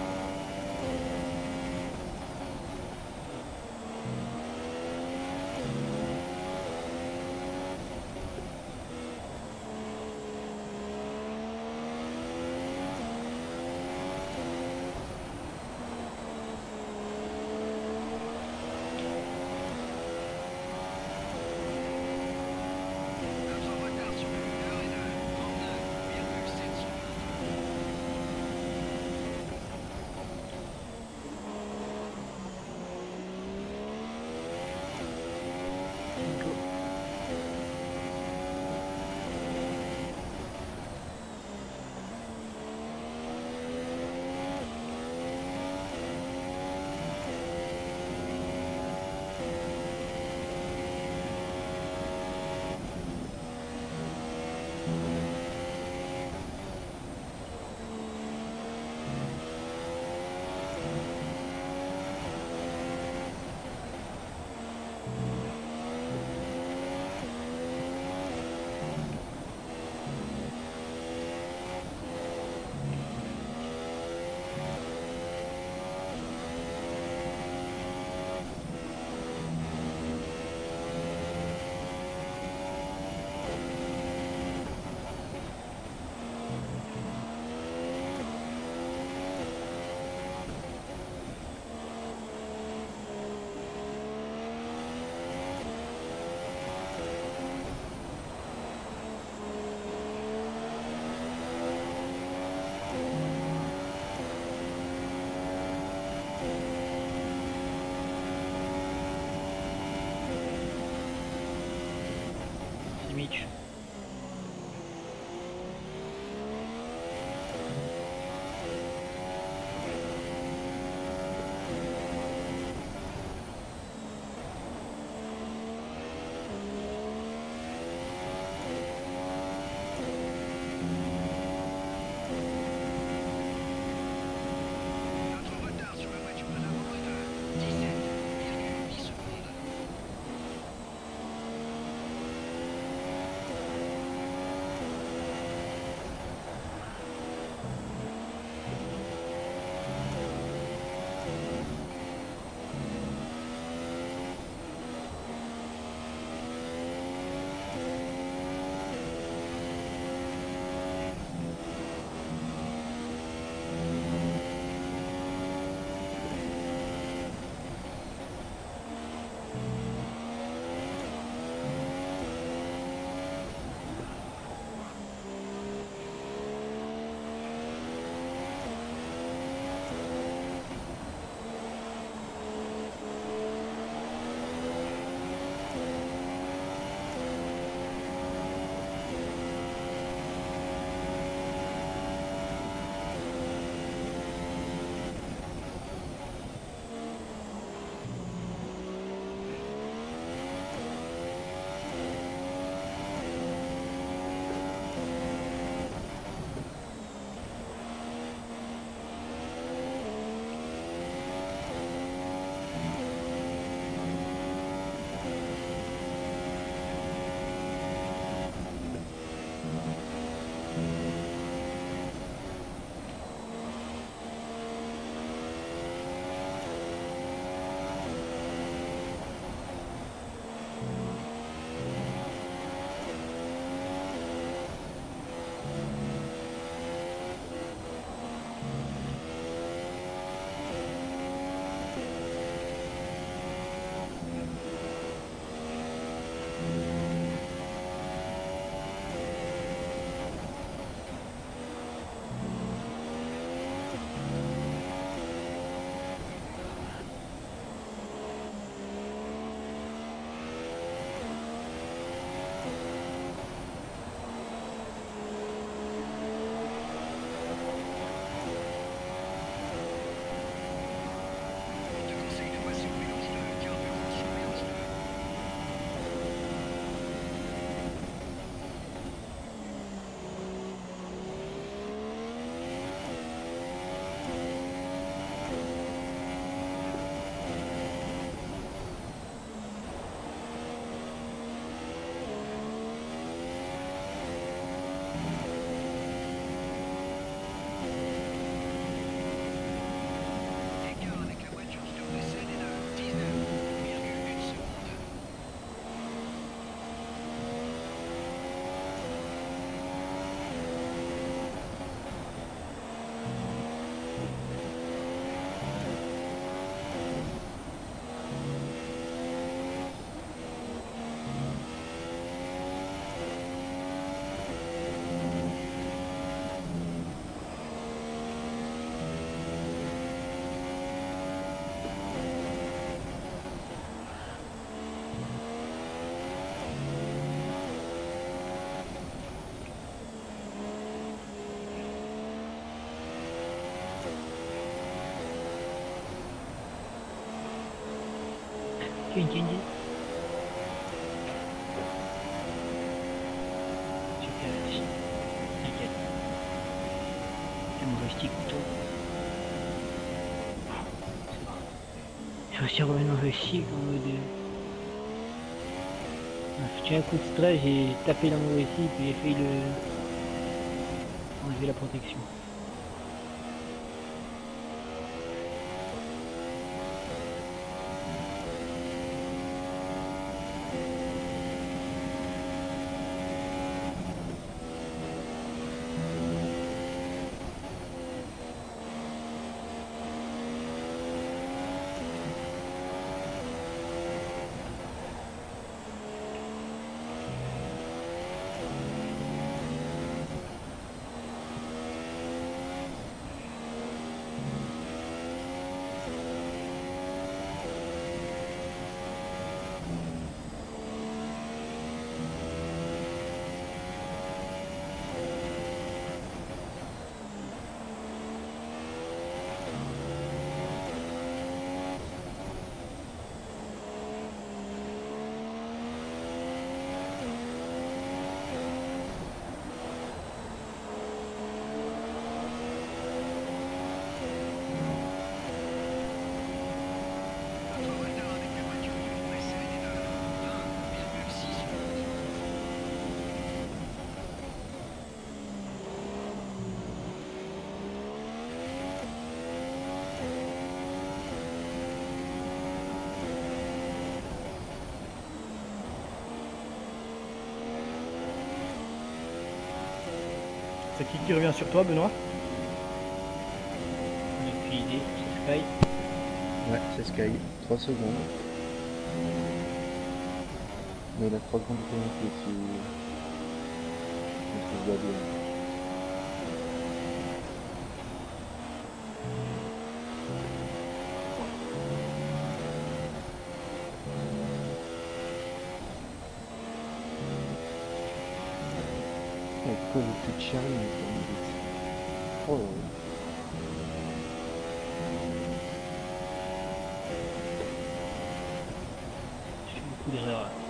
Mitch. joystick plutôt. J'ai réussi à revenir dans le joystick en mode... J'ai foutu un coup de stress, j'ai tapé dans mon joystick et j'ai failli le... enlever la protection. C'est qui qui revient sur toi, Benoît? Aucune idée, c'est Sky. Ouais, c'est Sky. trois secondes. Mais il a trois secondes de pénalité si... si je dois bien. Mais pourquoi j'ai plus de Charlie ça me dit. Oh là là. Je fais beaucoup d'erreurs là.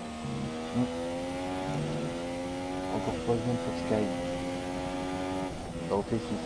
Encore trois secondes pour Sky. Ça en fait six.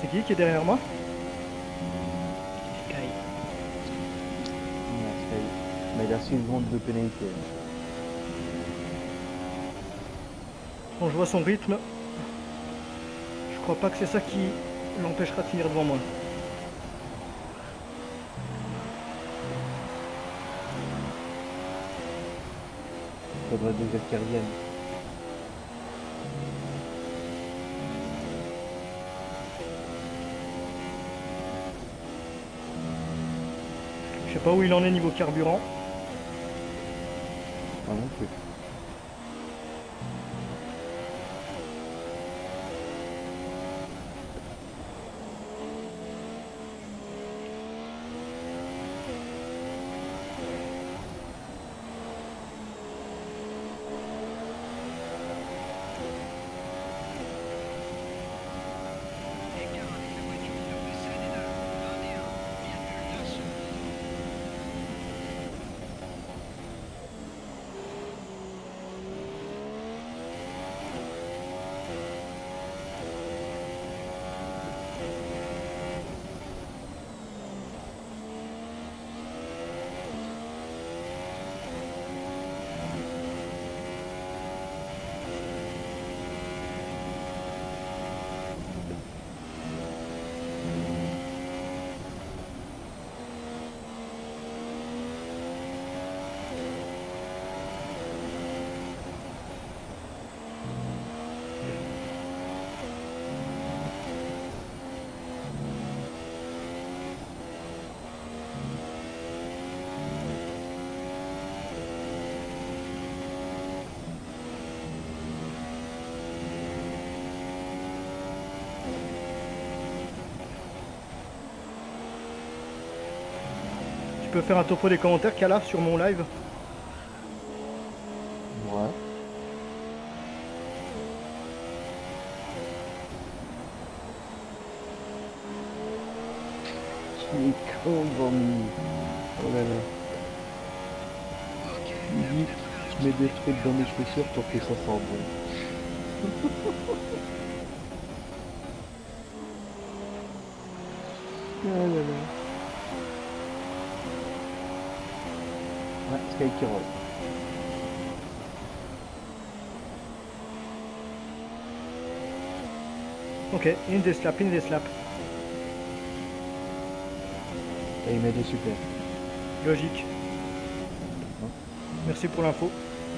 C'est qui qui est derrière moi? Sky. Ouais, Sky. Mais il a reçu une seconde de pénalité. Quand je vois son rythme, je crois pas que c'est ça qui l'empêchera de finir devant moi. Faudrait déjà qu'il revienne. Je sais pas où il en est niveau carburant. Moi non plus. Tu peux faire un topo des commentaires qu'il y a là sur mon live. Ouais. Il est con devant nous. Oh là là. Il dit, je mets des trucs dans mes chaussures pour que ça sente bon. Ah là là. Ouais, Sky qui roule. Ok, in des slap, in des slap. Et il met des super. Logique. Hein. Merci pour l'info.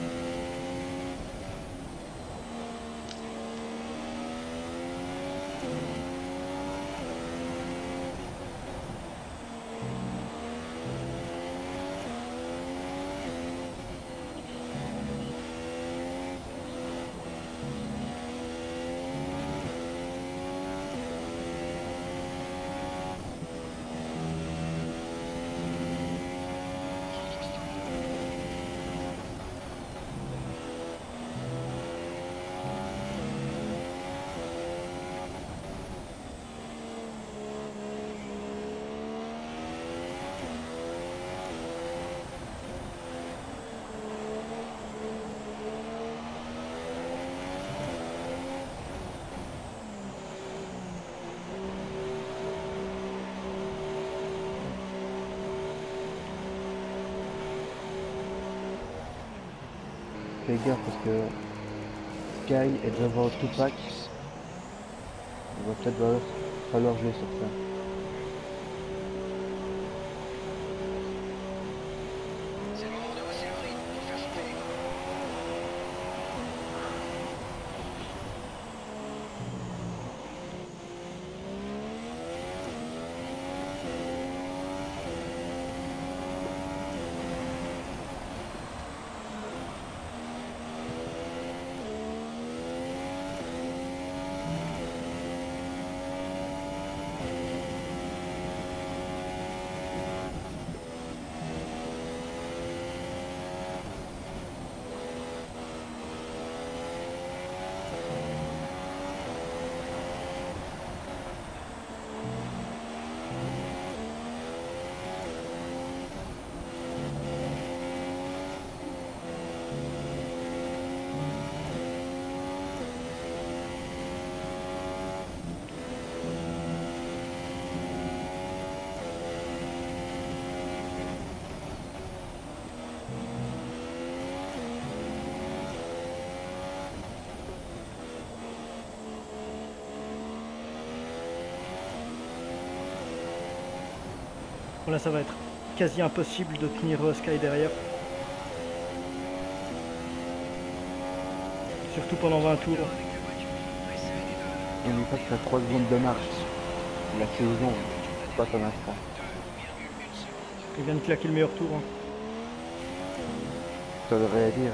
Fais gaffe parce que Sky est devant Tupac. Il va peut-être falloir, falloir jouer sur ça. Bon, là, ça va être quasi impossible de tenir euh, Sky derrière. Surtout pendant vingt tours. On est presque à trois secondes de marche. La saison, pas un instant. Il vient de claquer le meilleur tour. Hein. Ça devrait dire.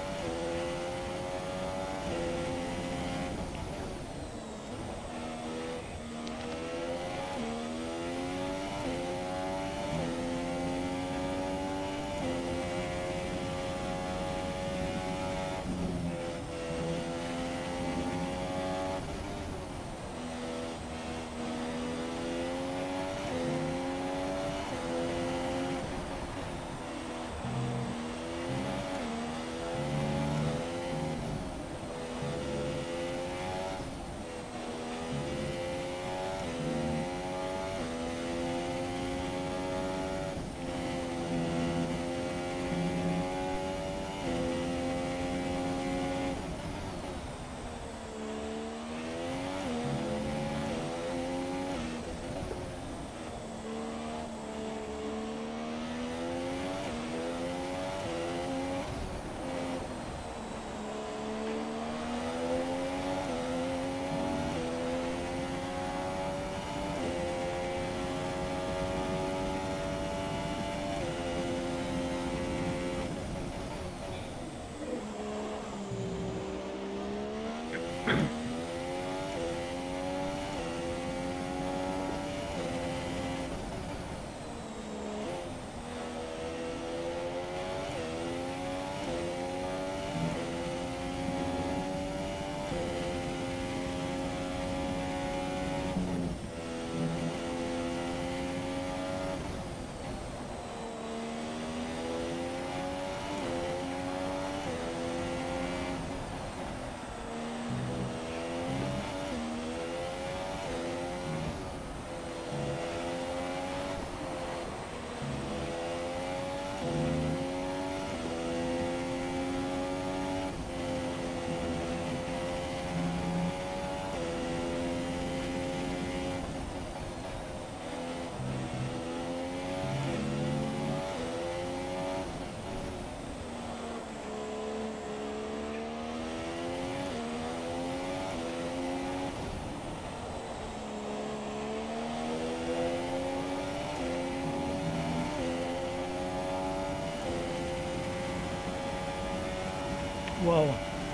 Waouh.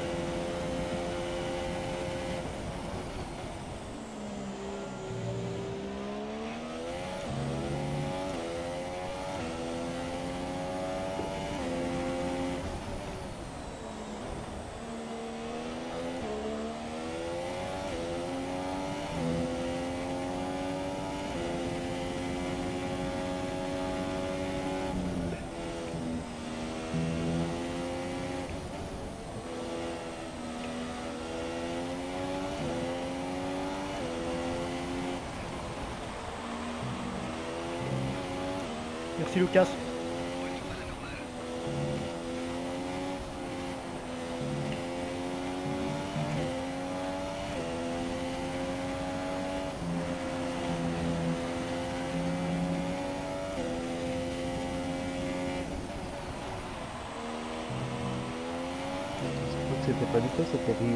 Merci Lucas. C'était pas du tout, c'était Ryu.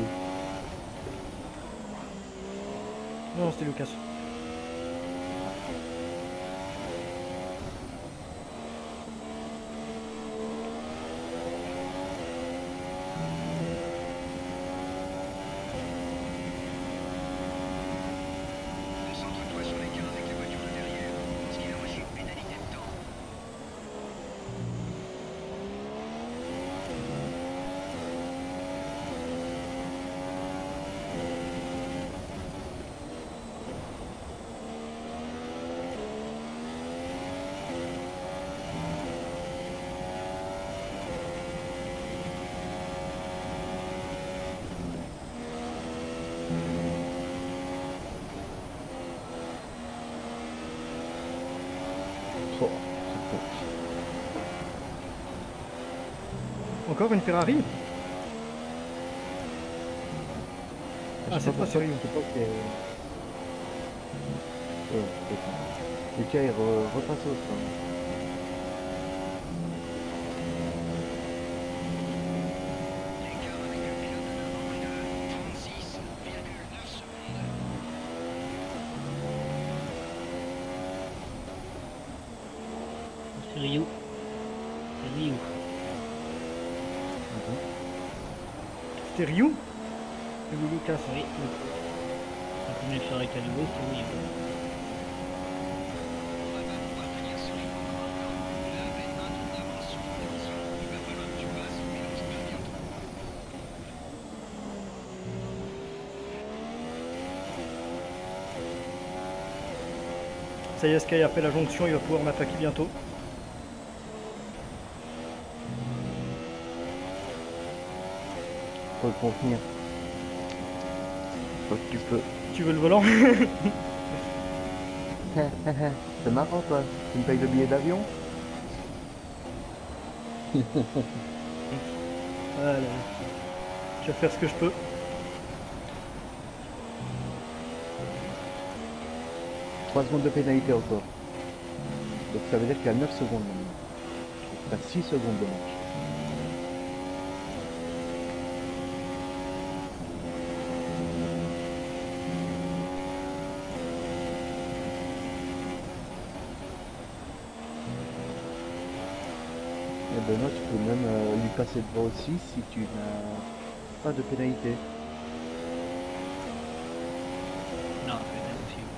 Non, c'était Lucas. Concentre-toi sur l'écart avec les voitures de derrière, parce qu'il a reçu une pénalité de temps. Oh, Encore une Ferrari? c'est Ah, cette fois c'est Ryu. Je sais pas que... Oh, putain. Lucas, il re- repasse au sol. L'écart avec le pilote en avant est de trente-six virgule neuf secondes. C'est Rio. C'est Rio. C'était Ryu? Le Lucas, oui. La première soirée qu'à nouveau, c'est Rio. On va pas pouvoir tenir ce rythme encore longtemps. Là, à peine un tour d'avance sur compétition. Il va falloir que tu passes ou mélange pas bientôt. Ça y est, Sky a fait la jonction, il va pouvoir m'attaquer bientôt. Faut le contenir. Faut que tu peux. Tu veux le volant? C'est marrant toi. Tu me payes le billet d'avion? Voilà. Je vais faire ce que je peux. trois secondes de pénalité encore. Donc ça veut dire qu'il y a neuf secondes maintenant. T'as six secondes de manche. Et Benoît, tu peux même euh, lui passer devant aussi si tu n'as pas de pénalité. Non, c'est impossible.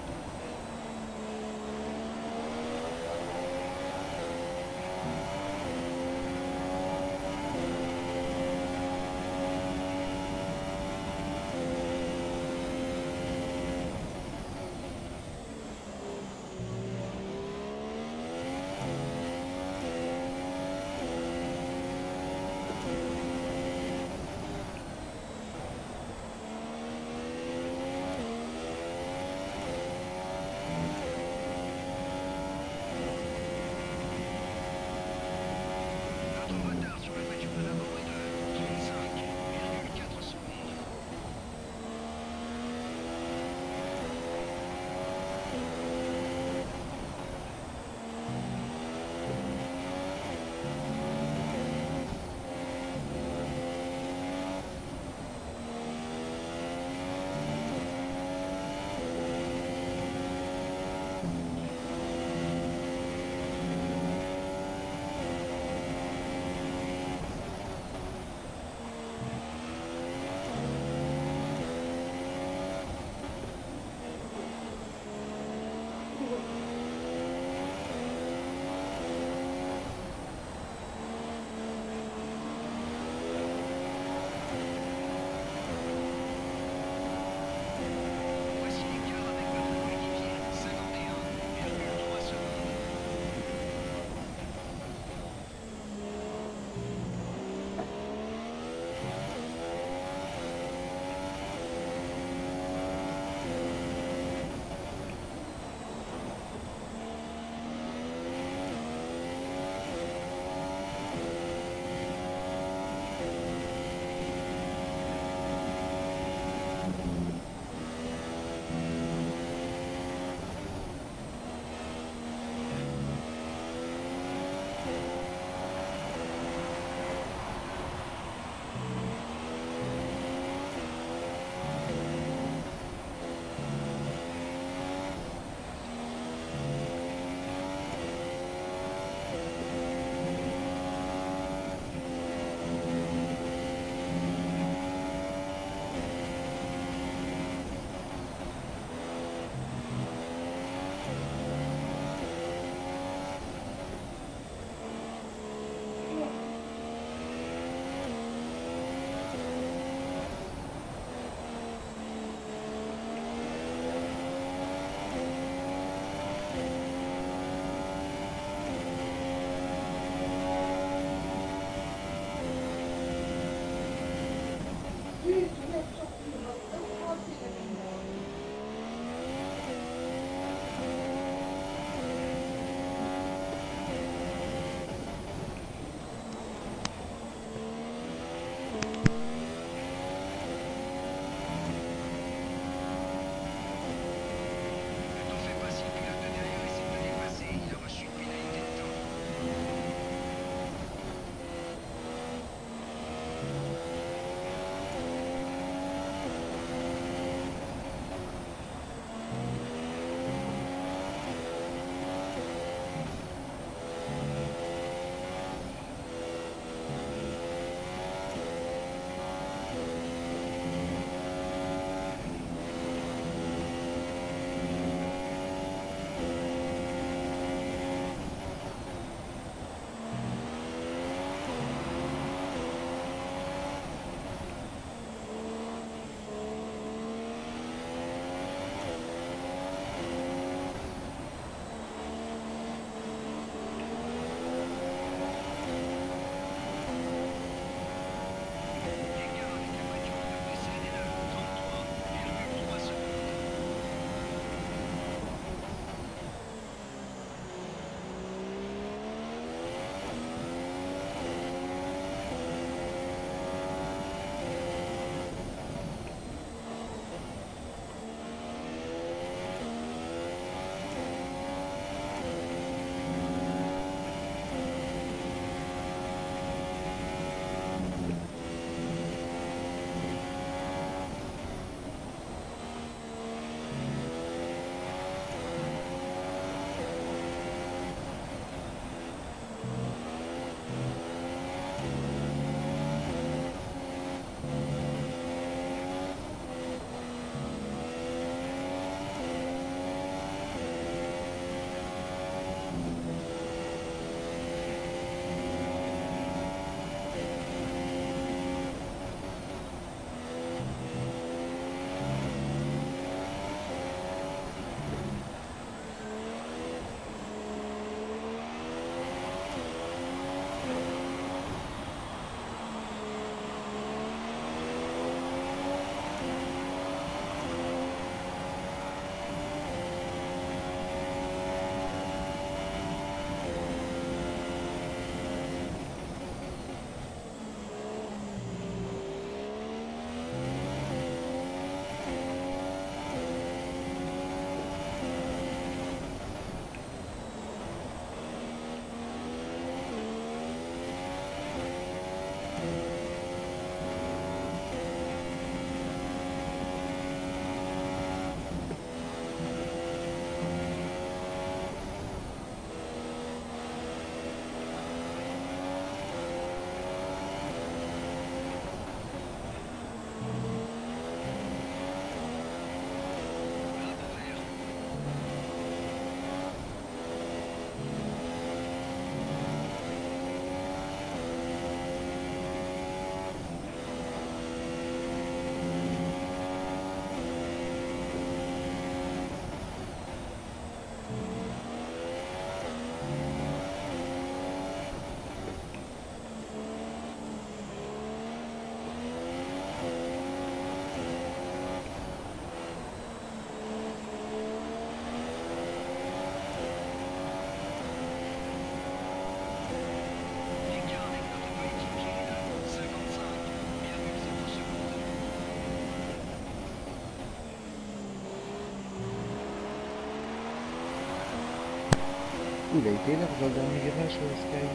coup, il a été large dans le dernier virage, euh, Sky.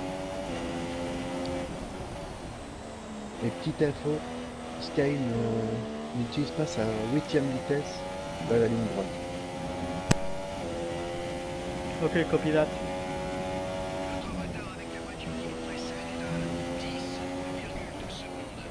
Et petite info, Sky ne- n'utilise pas sa huitième vitesse dans la ligne droite. Ok, copy that. Notre retard avec la voiture qui nous précède est de dix virgule deux secondes.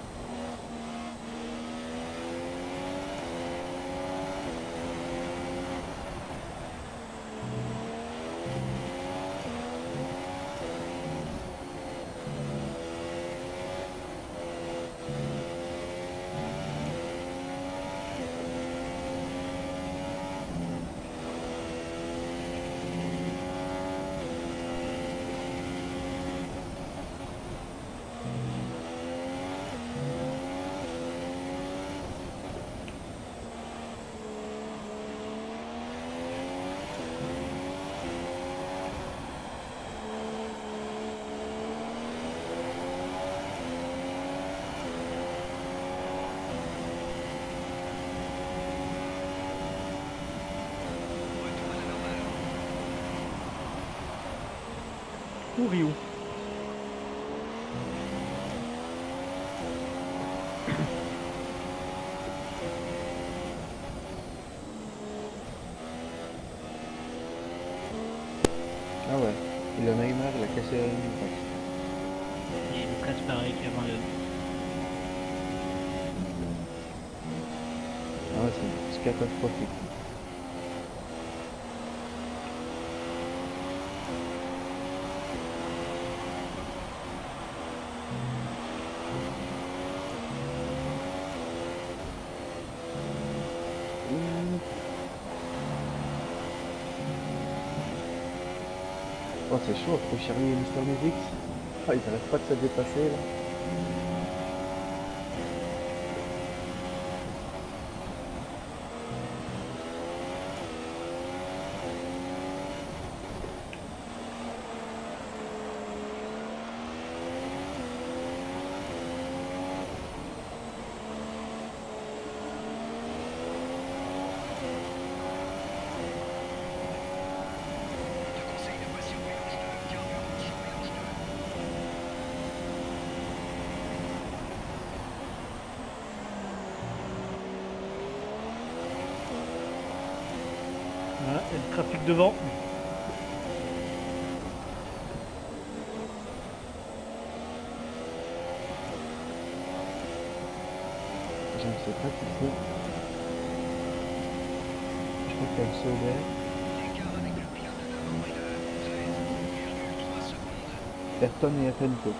Retour à la normale. Ou Ryu. Ah ouais, il en a eu marre, il a cassé la ligne droite. Et Lucas pareil qui abandonne. Ah ouais, c'est c'est catastrophique. Mmh. Oh, c'est chaud, trop Charlie et Mister Music. Ah, ils n'arrêtent pas de se dépasser là. Je te conseille de passer au mélange deux. Carburant sur mélange deux. Voilà, il y a le trafic devant. Je ne sais pas qui c'est. Je crois qu'il y a le solaire. L'écart avec le pilote de devant est de treize virgule trois secondes. Ayrton et Atenco.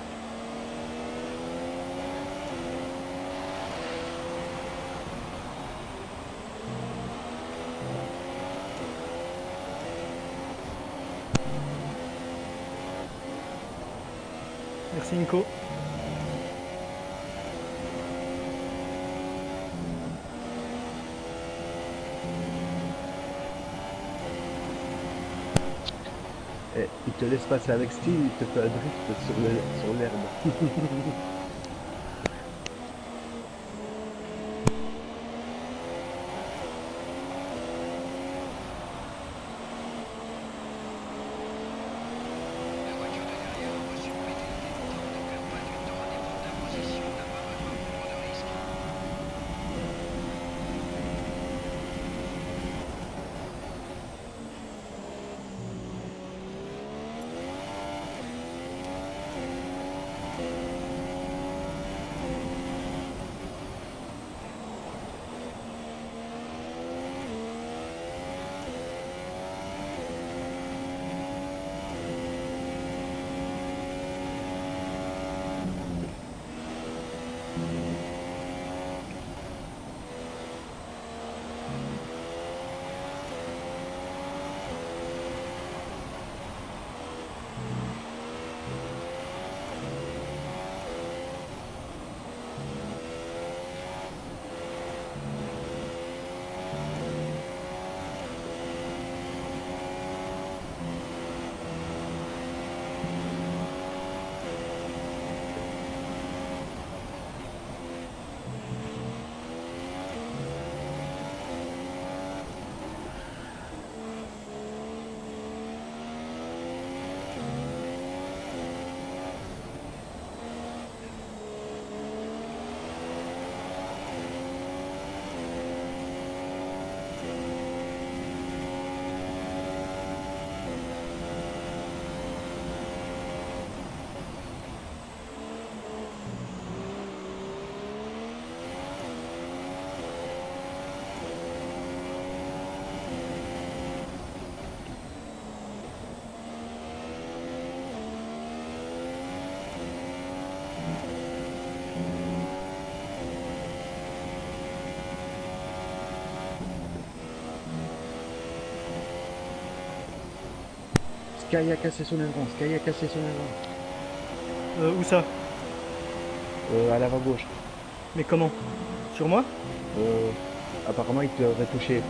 Merci Nico. Eh, il te laisse passer avec style, il te fait un drift sur le- sur l'herbe. La voiture de derrière a reçu une pénalité. Ne perds pas du temps à défendre ta position. T'as pas besoin de prendre de risques. Sky a cassé son aileron, Sky a cassé son aileron. Euh, où ça? Euh, à l'avant-gauche. Mais comment? Sur moi? Euh, apparemment, il te aurait touché.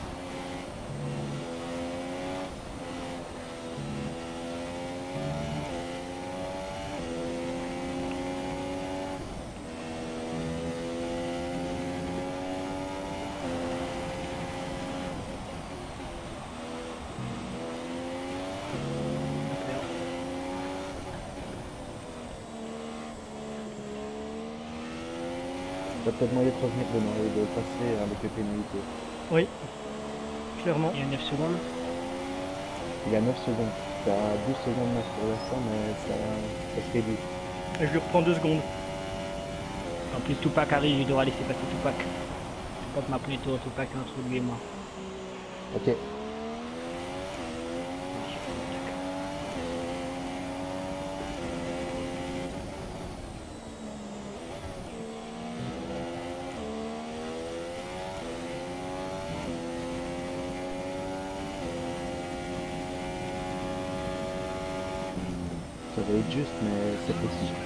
T'as peut-être moyen de revenir dedans et de passer avec les pénalités. Oui, clairement. Il y a neuf secondes. Il y a neuf secondes. T'as douze secondes neuf pour l'instant, mais ça, ça se réduit. Et je lui reprends deux secondes. En plus, Tupac arrive, il devra laisser passer Tupac. Tupac m'a pris tour, Tupac est entre lui et moi. Ok. Ça va être juste, mais c'est possible.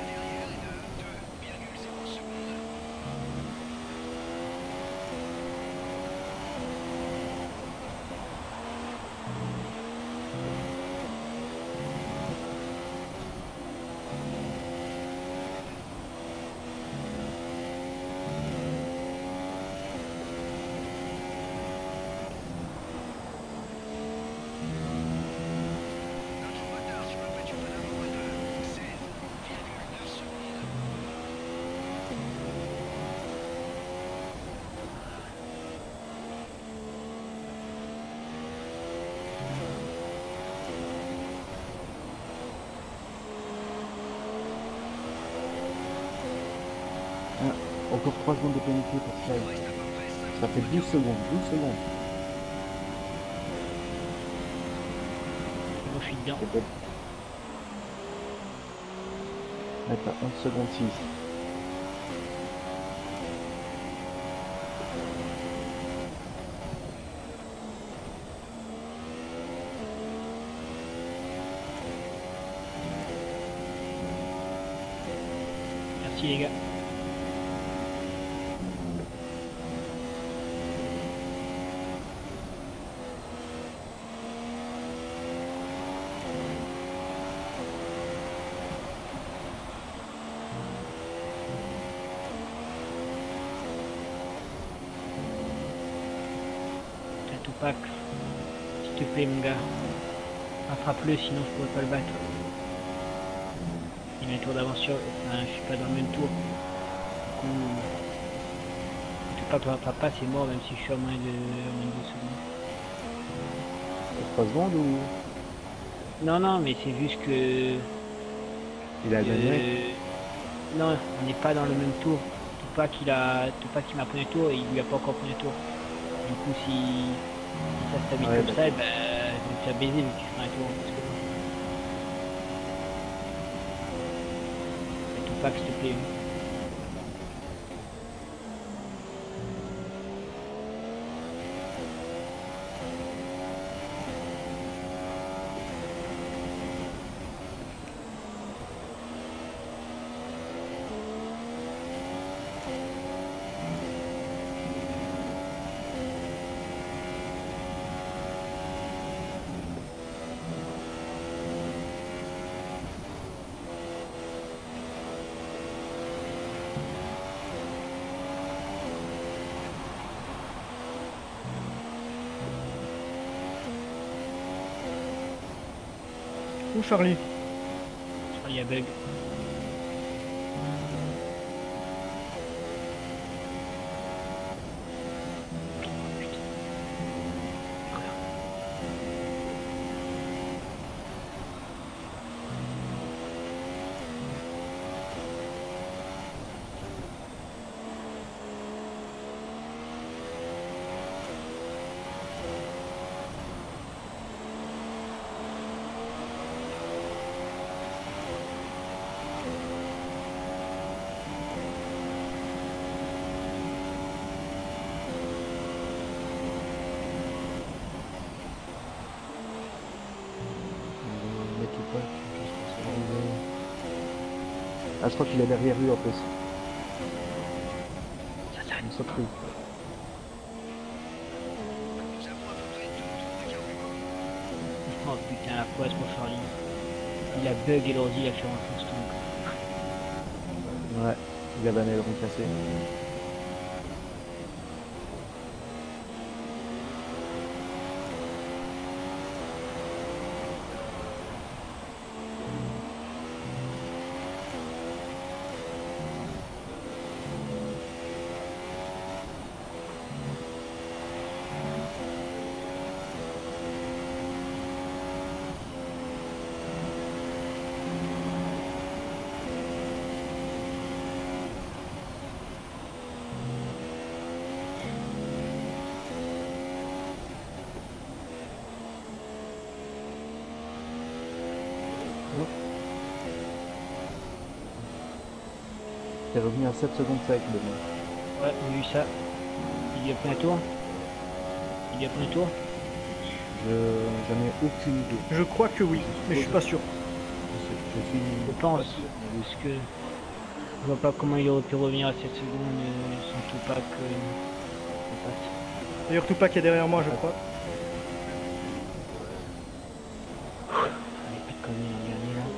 Ah, encore trois secondes de pénalité pour Sky. Ça fait douze secondes, douze secondes. Moi, je suis dedans. C'est bon. Là, t'as onze secondes six. Merci les gars. T'as Tupac. S'il te plaît mon gars. Attrape-le sinon je pourrais pas le battre. Il a un tour d'avance sur... Enfin, je suis pas dans le même tour. Du coup... Tupac le rattrape pas, c'est mort même si je suis à moins de, à moins de deux secondes. trois secondes ou Non, non, mais c'est juste que... il a gagné? Euh, Non, on n'est pas dans le même tour. Tupac il a... Tupac il m'a pris un tour et il lui a pas encore pris un tour. Du coup si, si ça se termine Ouais, comme bah. ça, eh ben, je vais te faire baiser vu que tu feras un tour en plus que moi. Mais Tupac s'il te plaît. Où Charlie? Il y a bug. Ah, je crois qu'il est derrière lui en plus. Ça, ça, Une surprise. Nous avons à peu près deux tours de carburant. Oh putain, la poisse pour Charlie. Il a bug et l'ordi il a fait un fausse Ouais, il avait un aileron cassé. T'es revenu à sept secondes sec, Benoît. Ouais, j'ai vu ça. Il y a pris un tour. Il y a pris un tour. Je j'en ai aucune idée. Je crois que oui, mais je suis pas sûr. Je, sais- je suis. Je pense. Parce que je vois pas comment il aurait pu revenir à cette seconde euh, sans tout pas que ça passe. D'ailleurs, Tupac est derrière moi, je crois. Allez, pas de conneries l'an dernier là.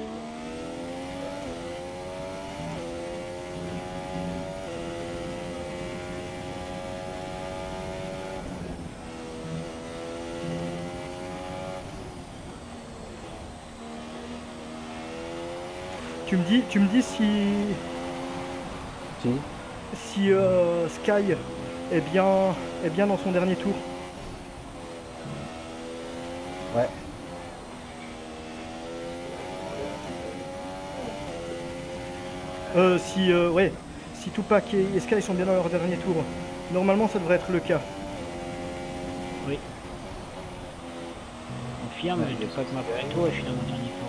Tu me dis, tu me dis si, Si. si euh, Sky est bien, est bien dans son dernier tour. Ouais. Euh, si, euh, ouais, si Tupac et, et Sky sont bien dans leur dernier tour. Normalement, ça devrait être le cas. Confirme, Ouais, je dis pas que ma après toi et je suis dans mon dernier tour.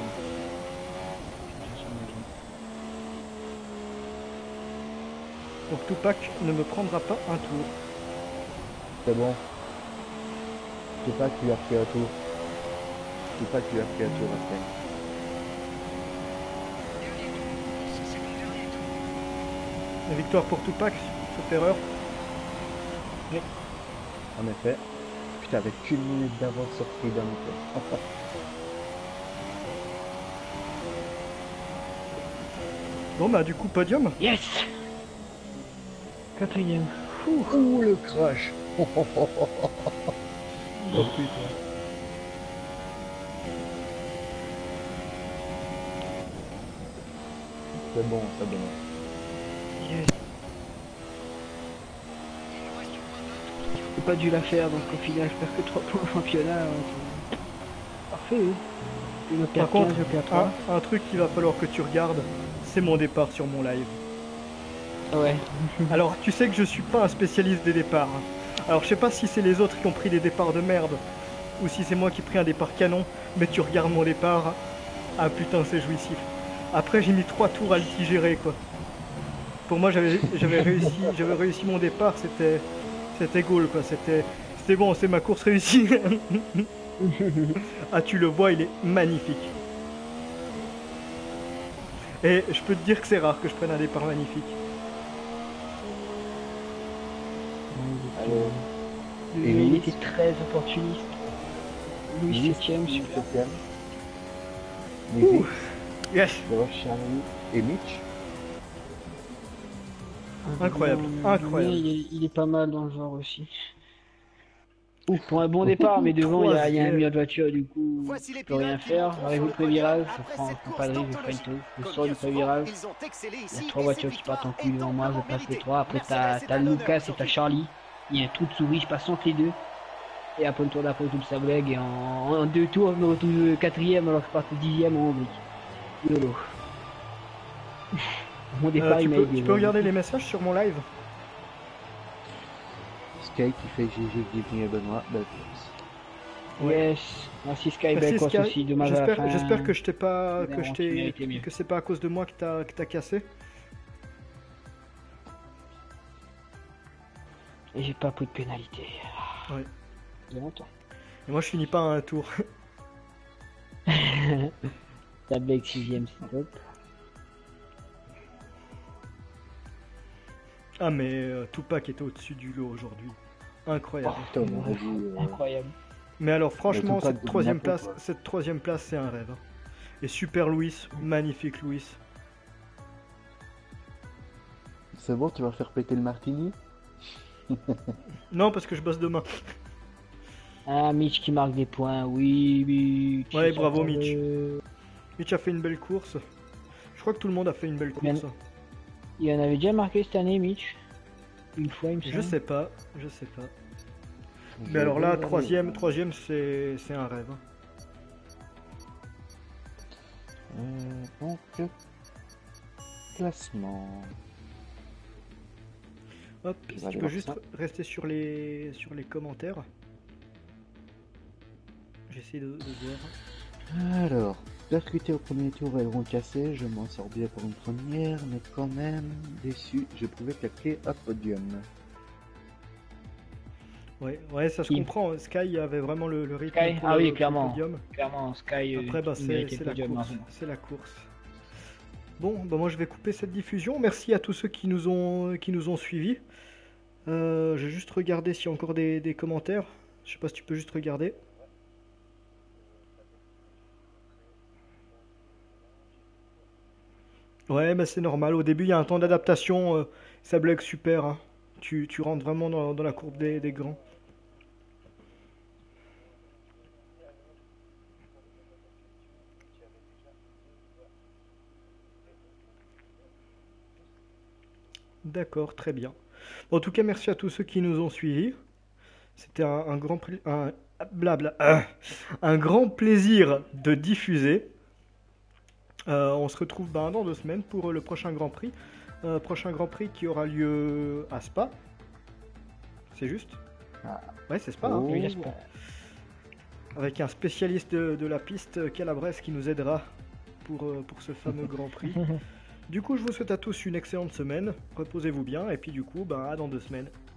Donc Tupac ne me prendra pas un tour. C'est bon. Je sais pas qui lui a pris un tour. Je sais pas qui lui a pris un tour à Sky. Dernier tour. Ça, c'est mon dernier tour. La victoire pour Tupac, sauf erreur. En effet. Putain, avec une minute d'avance sur Freedom. quoi. Bon bah du coup podium. Yes. Quatrième. Ouh, le crash. Oh putain. C'est bon, c'est bon. Yes. Il nous reste moins d'un tour de carburant. J'ai pas dû la faire, donc au final je perds que trois points au championnat. hein, c'est Parfait, hein. Je me perds Par contre, quinze, je perds trois. un, un truc qu'il va falloir que tu regardes, c'est mon départ sur mon live. Ah ouais. Alors, tu sais que je suis pas un spécialiste des départs. Alors, je sais pas si c'est les autres qui ont pris des départs de merde ou si c'est moi qui ai pris un départ canon, mais tu regardes mon départ. Ah putain, c'est jouissif. Après, j'ai mis trois tours à le digérer, quoi. Pour moi, j'avais j'avais réussi, j'avais réussi mon départ, c'était c'était goal, quoi. C'était c'était bon, c'est ma course réussie. Ah, tu le vois, il est magnifique. Et je peux te dire que c'est rare que je prenne un départ magnifique. Allez. Et Et il Louis était très opportuniste. Louis Louis, septième, Louis super. septième. Louis, Yes. d'abord Charlie et Mitch. Incroyable, Euh, incroyable. Louis, Il est, il est pas mal dans le genre aussi. Pour un bon départ, mais devant il y, a- il y a un mur de voiture, du coup Voici je les peux rien pilotes qui faire. monteront Arrive sur au le pré-virage, podium je après prends, je cette prends course pas de risque, je ferai une d'anthologie. tour. Je Comme sors bien du souvent, pré-virage. ils ont excellé Il y a ici trois et voitures cette qui partent en victoire couille est devant moi, je amplement passe les méritée. trois. Après t'as Mercedes est t'as à l'honneur Lucas et t'as aujourd'hui. Charlie. Il y a un trou de souris, je passe entre les deux. Et après le tour d'après, tout ça blague. Et en, en deux tours, je me retrouve quatrième alors que je partais dixième en oblique. YOLO. Mon Euh, départ tu il m'a peux, aidé. tu peux ouais. regarder les messages sur mon live. Sky qui fait G G Guigny et Benoît. Belle course. Yes. Merci Sky Merci, Becos Sky. aussi. Dommage à la J'espère, fin. j'espère que je t'ai pas, Mais que bon, je tu t'ai, méritais mieux. que c'est pas à cause de moi que t'as, que t'as cassé. Et j'ai pas pris de pénalité. Ouais. De longtemps. Et moi, je finis pas à un tour. Tableau sixième, c'est top. Ah mais euh, Tupac était au-dessus du lot aujourd'hui. Incroyable. Putain, on aurait dit, euh, Incroyable. Mais alors franchement, Tupac cette de troisième Monaco, place, quoi. cette troisième place, c'est un rêve. hein. Et super Louis, magnifique Louis. C'est bon, tu vas faire péter le martini? Non, parce que je bosse demain. Ah, Mitch qui marque des points, oui, Mitch. Ouais, bravo, J'attends Mitch. le- Mitch a fait une belle course. Je crois que tout le monde a fait une belle Bien. course. Il en avait déjà marqué cette année, Mitch. Une fois, il me Je semble. sais pas, je sais pas. Je Mais alors là, vais troisième, regarder. troisième, c'est c'est un rêve. hein. Euh, donc, euh, classement. Hop, Je vais si aller tu peux voir juste ça. rester sur les sur les commentaires. J'essaie de, de voir. Alors, percuté au premier tour et rond cassé, je m'en sors bien pour une première, mais quand même déçu, je pouvais claquer un podium. Ouais, ouais, ça se Qui comprend. Sky avait vraiment le, le rythme Sky pour Ah le, oui, pour le clairement. podium. Clairement, Sky. euh, Après, bah, il c'est méritait c'est le la podium, course. largement. C'est la course. Bon, bah moi je vais couper cette diffusion. Merci à tous ceux qui nous ont, qui nous ont suivis. Euh, J'ai juste regardé s'il y a encore des, des commentaires. Je sais pas si tu peux juste regarder. Ouais, bah c'est normal. Au début, il y a un temps d'adaptation. euh, ça bug super. hein. Tu, tu rentres vraiment dans, dans la courbe des, des grands. D'accord, très bien. En tout cas, merci à tous ceux qui nous ont suivis. C'était un, un grand, pla- un, blabla, un, un grand plaisir de diffuser. Euh, on se retrouve ben, dans deux semaines pour le prochain Grand Prix. Euh, prochain Grand Prix qui aura lieu à Spa. C'est juste? Ah. Ouais, c'est Spa. hein. Oh, Oui, laisse pas. Avec un spécialiste de, de la piste, Calabrese, qui nous aidera pour, euh, pour ce fameux Grand Prix. Du coup, je vous souhaite à tous une excellente semaine. Reposez-vous bien. Et puis du coup, ben, à dans deux semaines.